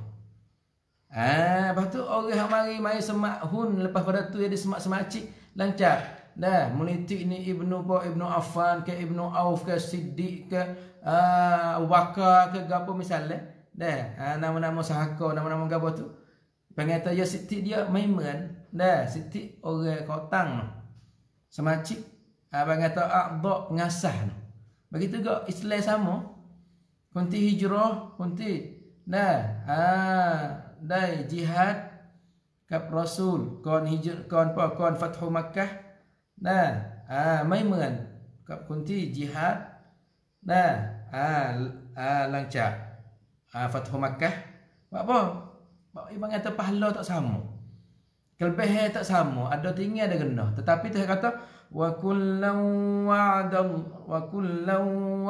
Ah, lepas tu orang hak mari mai semak hun lepas pada tu dia semak semacik lancar. Dah moniti ni Ibnu apa Ibnu Affan ke Ibnu Auf ke Siddiq ke uh, Abu Bakar ke gapo misalnya. Dah uh, nama-nama sahaka nama-nama gapo tu. Pengata ya siti dia maiman. Dah siti orang kotang noh. Semacik abang kata aqda ngasah. Begitu juga Islam sama. Kunti hijrah, kunti nah, ah, dai jihad kap Rasul, kon hijrah, kon apa, kon Fathu Makkah. Nah, ah maiman kap kunti jihad. Nah, ah, ah lancar. Ah Fathu Makkah. Buat apa? Buat ibang kata pahala tak sama. Kelebihan tak sama, ada tinggi ada rendah. Tetapi dia kata wa kullu wa'ada wa kullu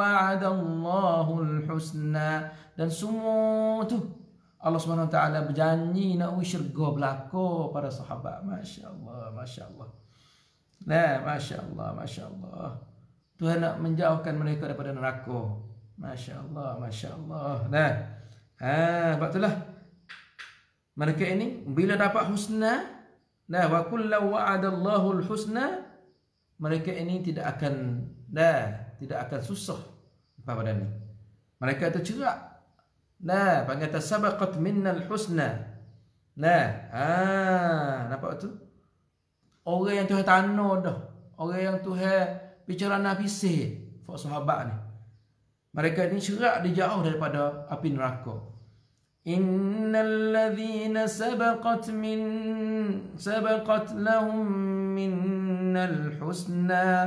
wa'adallahu al-husna, dan semua tu Allah Subhanahu wa taala berjanji nak syurga belaka para sahabat. Masya-Allah, masya-Allah. Nah, masya-Allah, masya-Allah. Tuhan nak menjauhkan mereka daripada neraka. Masya-Allah, masya-Allah. Nah. Ha, sebab itulah mereka ini bila dapat husna, nah wa kullu wa'adallahu al-husna, mereka ini tidak akan dah tidak akan susah apa pada ni. Mereka itu cerak. Nah, panggil sabaqat minnal husna. Nah, ah, nampak tu? Orang yang Tuhan tanah dah. Orang yang Tuhan bicara nabi sih, fak sahabat ni. Mereka ini cerak dijauh daripada api neraka. Innal ladzina sabaqat min sabaqat lahum minnal husna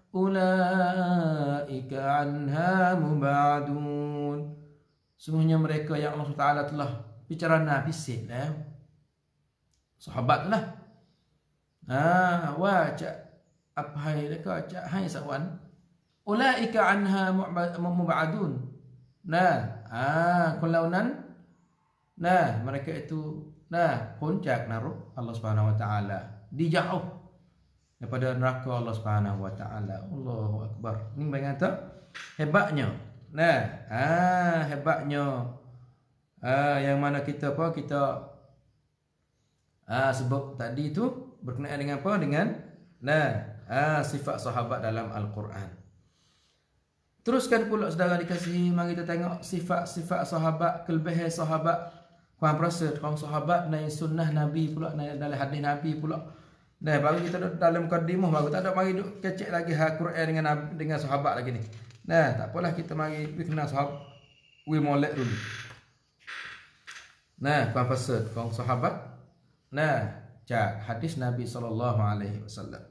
ulaika anha mubadun. Sungguhnya mereka yang Allah Taala telah bicara nabi sih eh? Sahabat lah. Ah, wa cak apa hai dekat cak hai sawan. Ulaika anha mubadun. Nah, ah kulaunan. Nah, mereka itu nah puncak naruk Allah Subhanahu wa taala, dijauh daripada neraka Allah Subhanahu wa taala. Allahu akbar. Ini berkata hebatnya. Nah, ah hebatnya ah yang mana kita apa kita ah sebut tadi itu berkenaan dengan apa dengan nah ah sifat sahabat dalam Al-Quran. Teruskan pula saudara dikasihi, mari kita tengok sifat-sifat sahabat, kelebihan sahabat. Kuang perasa kaum sahabat naik sunnah Nabi pula, naik dalam hadis Nabi pula. Dah baru kita duduk dalam mukadimah, baru tak ada mari duk kecek lagi ha Quran dengan dengan sahabat lagi ni. Nah, tak apalah kita mari kenal sahabat. We molek dulu. Nah, kuang perasa kaum sahabat. Nah, cak hadis Nabi sallallahu alaihi wasallam.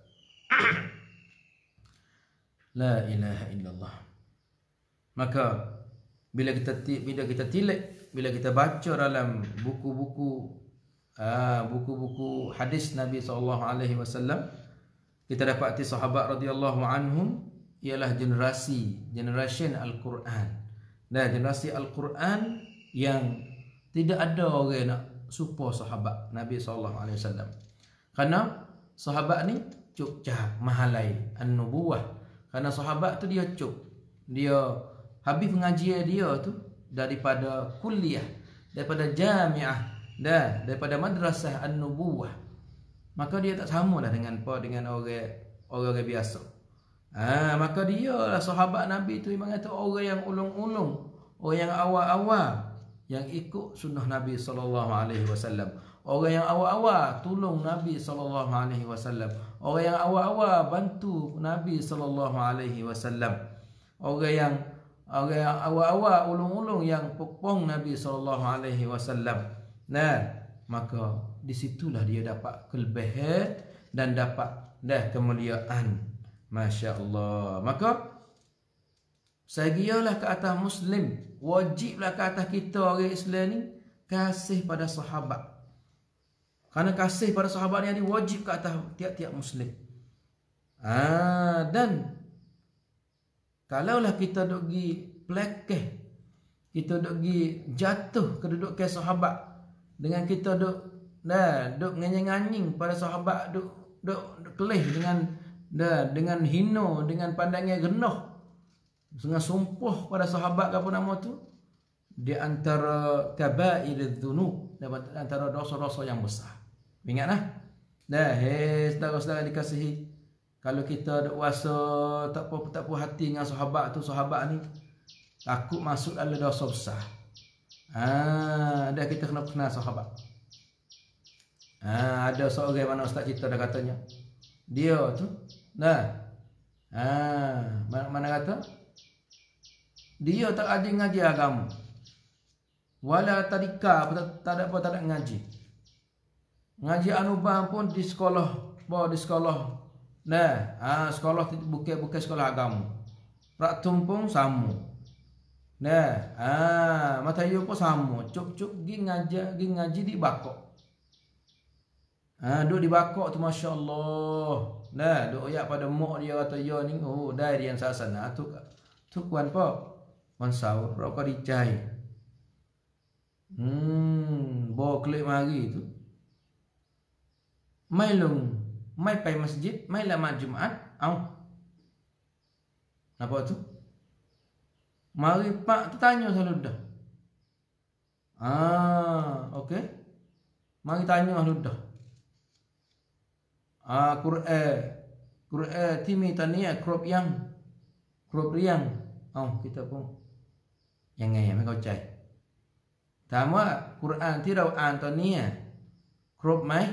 La ilaha illallah. Maka bila kita bila kita tilik, bila kita baca dalam buku-buku ah buku-buku hadis Nabi sallallahu alaihi wasallam, kita dapati sahabat radhiyallahu anhum ialah generasi generation Al-Quran. Dan generasi Al-Quran yang tidak ada orang nak supo sahabat Nabi sallallahu alaihi wasallam. Karena sahabat ni cuk cah mahalai an-nubuwah. Karena sahabat tu dia cuk. Dia habis pengajian dia tu daripada kuliah, daripada jamiah, dah daripada madrasah an-nubuwah. Maka dia tak samalah dengan apa dengan orang orang biasa. Ah, maka dia lah sahabat Nabi tu memang kata orang yang ulung-ulung, orang yang awal-awal yang ikut sunnah Nabi sallallahu alaihi wasallam. Orang yang awal-awal tolong Nabi sallallahu alaihi wasallam. Orang yang awal-awal bantu Nabi sallallahu alaihi wasallam. Orang yang orang yang awal-awal ulung-ulung yang pokong Nabi sallallahu alaihi wasallam. Nah, maka disitulah dia dapat kelebihan dan dapat dah kemuliaan. Masya-Allah. Maka sagialah ke atas muslim, wajiblah ke atas kita orang Islam ni kasih pada sahabat. Karena kasih pada sahabat ni wajib ke atas tiap-tiap muslim. Ah, dan kalaulah kita duk gi plekeh, kita duk gi jatuh kedudukan sahabat, dengan kita duk dah duk nganying-nganying pada sahabat, duk duk, duk kelih dengan dah dengan hina, dengan pandangan rendah, dengan sumpah pada sahabat apa nama tu, di antara kabairudz dzunub, antara dosa-dosa yang besar. Ingatlah. Dah, hei saudara-saudara dikasihi, kalau kita ada kuasa tak apa tak puas hati dengan sahabat tu, sahabat ni takut masuk dalam dosa besar. Ah, dah kita kena kenal sahabat. Ah, ada seorang mana ustaz kita dah katanya, dia tu dah ah, mana, mana kata dia tak ada ngaji agama, wala tadika, tak ada apa, tak ada ngaji. Ngaji anubah pun di sekolah, bawa di sekolah. Nah, ah, sekolah bukan bukan sekolah agama. Rak tumpung samu. Nah, ah, mata yo pun samu. Cuk-cuk gi ngaji, gi ngaji di bakok. Ah, duk di bakok tu masya-Allah. Nah, duk ayak pada mak dia kata yo ni, oh, dari yang sasana tu tu kuan apa? Wan saur rokok dicai. Hmm, bawa klik mari tu. Mai lung, mai pai masjid, mai lama Jumaat, au. Apa tu? Mari pak tu tanya selalu dah. Ah, okey. Mari tanya selalu dah. Ah, Quran, Quran timi tania crop yang, crop riang. Oh, kita pun yang ngay mai kau cai. Tama Quran tirau Antonia crop mai.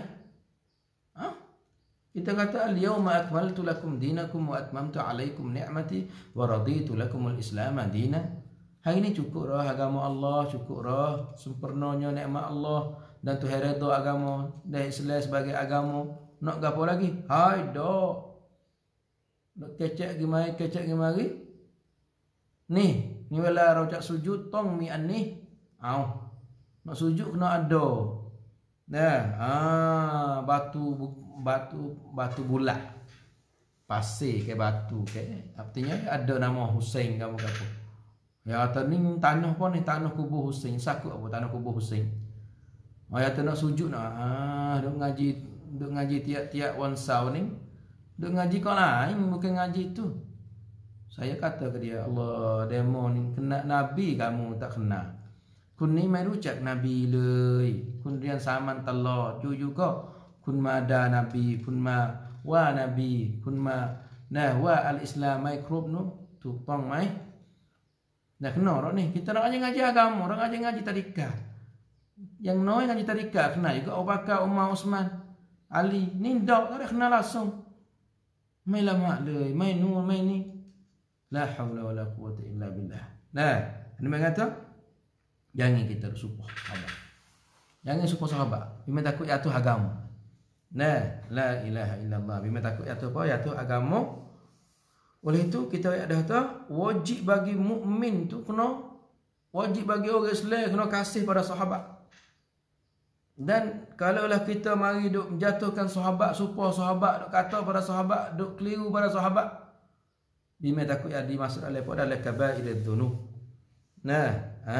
Kita kata al-yawma akmaltu lakum dinakum wa atmamtu alaikum ni'mati wa raditu lakumul Islam dinan. Hari ini cukup dah agama Allah, cukup dah sempurnanya nikmat Allah dan Tuhan redha agama dan Islam sebagai agama. Nak gapo lagi? Hai dok. Nak kecek gimai, kecek gimari. Ni, ni wala rojak sujud tong mi an ni. Au. Nak sujud kena ada. Nah, ah batu batu batu bulat, pasir ke batu ke, artinya ada nama Husain kamu kata. Ya kata ni tanah pun ni tanah kubur Husain, sakut apa tanah kubur Husain. Oh ya nak sujud nak, ah duk ngaji, duk ngaji tiap-tiap wansau ni, duk ngaji kau lain bukan ngaji tu. Saya kata ke dia, Allah demo ni kena Nabi kamu tak kena. Kun ni mai rucak Nabi lei, kun rian saman telot, ju juga kun ma ada Nabi, kun ma wa Nabi, kun ma nah wa al-Islam mai krop nu tu pang mai. Dah kena orang ni, kita nak ngaji agama, orang ngaji ngaji tadika. Yang noi ngaji tadika kena juga Abu Bakar, Umar, Uthman, Ali, ni dak tak kena langsung. Mai lama lei, mai nur, mai ni. La haula wala quwwata illa billah. Nah, ini mengata jangan kita sumpah sahabat. Jangan sumpah sahabat. Bima takut jatuh agama. Nah, la ilaha illallah. Bima takut jatuh apa? Jatuh agama. Oleh itu kita ada kata wajib bagi mukmin tu kena, wajib bagi orang Islam kena kasih pada sahabat. Dan kalaulah kita mari duk menjatuhkan sahabat, sumpah sahabat, duk kata pada sahabat, duk keliru pada sahabat, bima takut ya dimasuk oleh pada dalam kabairudz dzunub. Nah,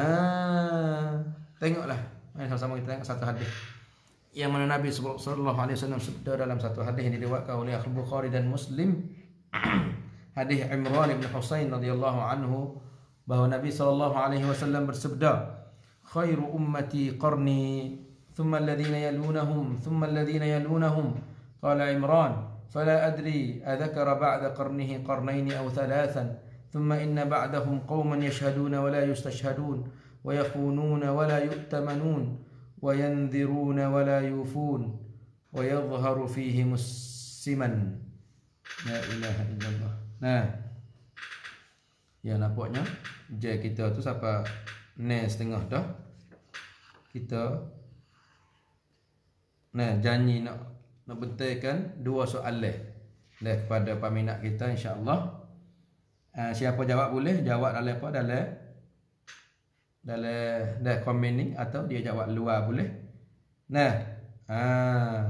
ah, tengoklah. Mari sama-sama kita tengok satu hadis yang mana Nabi sallallahu alaihi wasallam sabda dalam satu hadis yang diriwayatkan oleh Al-Bukhari dan Muslim. Hadis Imran bin Husain radhiyallahu anhu bahwa Nabi sallallahu alaihi wasallam bersabda, "Khairu ummati qarni, thumma alladhina yalunahum, thumma alladhina yalunahum." Qala Imran, "Fala adri adhakara ba'da qarnihi qarnayn aw thalathan." ثم إن بعدهم قوما يشهدون ولا يستشهدون ويخونون ولا يؤتمنون وينذرون ولا يوفون ويظهر فيهم السمن. لا إله إلا الله. Nah, ya nampaknya je kita tu sampai ne setengah dah. Kita nah janji nak nak bentaikan dua soalan dah kepada peminat kita insya-Allah. Uh, siapa jawab boleh jawab dalam apa dalam dalam dah komen ni atau dia jawab luar boleh. Nah, ah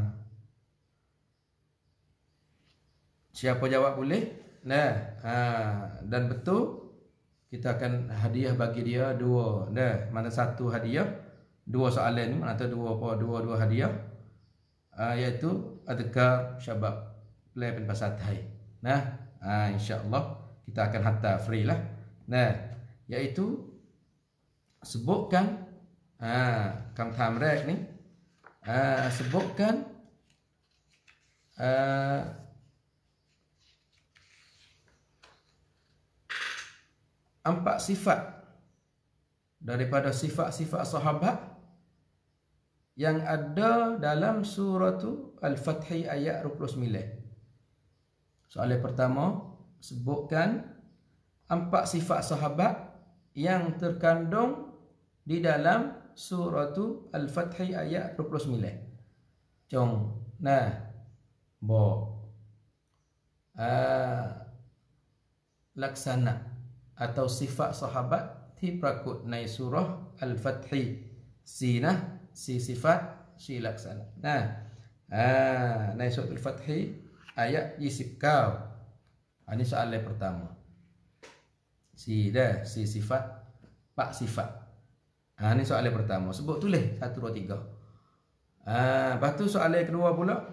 siapa jawab boleh. Nah, ah dan betul kita akan hadiah bagi dia dua. Dah, mana satu hadiah dua soalan ni, mana tahu dua apa dua dua hadiah, uh, iaitu adkar syabab play pen pasal Thai. Nah, uh, insya-Allah kita akan hantar free lah. Nah, iaitu sebutkan uh, kam tham rek ni, uh, sebutkan uh, empat sifat daripada sifat-sifat sahabat yang ada dalam surah Al-Fath ayat dua puluh sembilan. Soalan pertama, sebutkan empat sifat sahabat yang terkandung di dalam surah Al-Fath ayat dua puluh sembilan. Jom, nah, bo uh, laksana atau sifat sahabat ti prakut nai surah Al-Fath. Sinah si sifat si laksana. Nah, ah nai surah Al-Fath ayat yisib kau. Ini soalan pertama. Si dah si sifat pak sifat. Ah ini soalan pertama. Sebut tulis satu dua tiga. Ah lepas tu soalan kedua pula.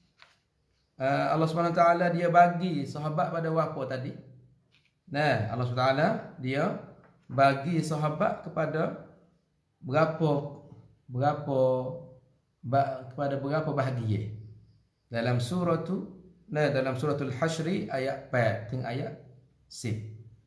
Ah, Allah Subhanahu Wa Taala dia bagi sahabat pada apa tadi? Nah, Allah Subhanahu Wa Taala dia bagi sahabat kepada berapa berapa ba, kepada berapa bahagia dalam surah tu. Nah, dalam suratul Hasyr ayat empat hingga ayat sepuluh.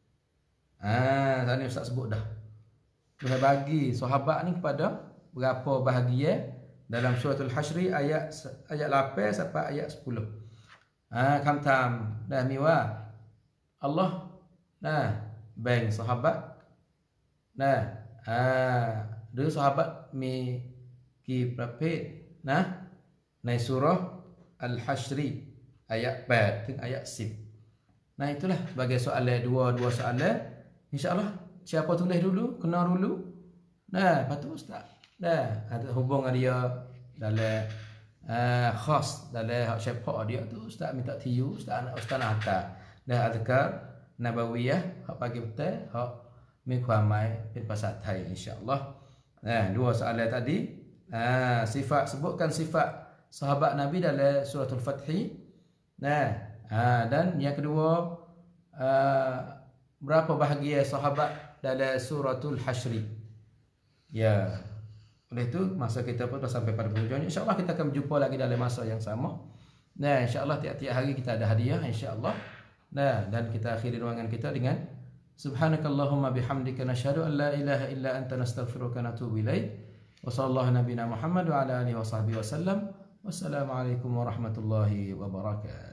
Ah, tadi Ustaz sebut dah. Dia bagi sahabat ni kepada berapa bahagia dalam suratul Hasyr ayat ayat lapan sampai ayat sepuluh. Ah, kam tam dah miwa Allah nah bang sahabat. Nah, ah, dua sahabat mi ki prapet nah nai surah Al-Hasyr ayat empat hingga ayat sepuluh. Nah, itulah bagi soalan dua-dua soalan. Insya-Allah siapa tulis dulu, kena dulu. Nah, lepas tu Ustaz. Dah ada hubung dia dalam uh, khas dalam hak syafa dia tu Ustaz minta tiu, Ustaz anak Ustaz nak hantar. Dah azkar nabawiyah hak pagi petang, hak mikhamai pen pasal Thai insya-Allah. Nah, dua soalan tadi. Ah, sifat sebutkan sifat sahabat Nabi dalam suratul Fath. Nah, ah, dan yang kedua ah, berapa bahagia sahabat dalam suratul Hasyr. Ya. Oleh itu masa kita pun sampai pada penghujung. Insya-Allah kita akan berjumpa lagi dalam masa yang sama. Nah, insya-Allah tiap-tiap hari kita ada hadiah insya-Allah. Nah, dan kita akhiri ruangan kita dengan subhanakallahumma bihamdika nasyhadu an la ilaha illa anta nastaghfiruka wa natubu ilaik. Wa sallallahu nabiyana Muhammad wa ala alihi wa sahbihi wasallam. Wassalamualaikum warahmatullahi wabarakatuh.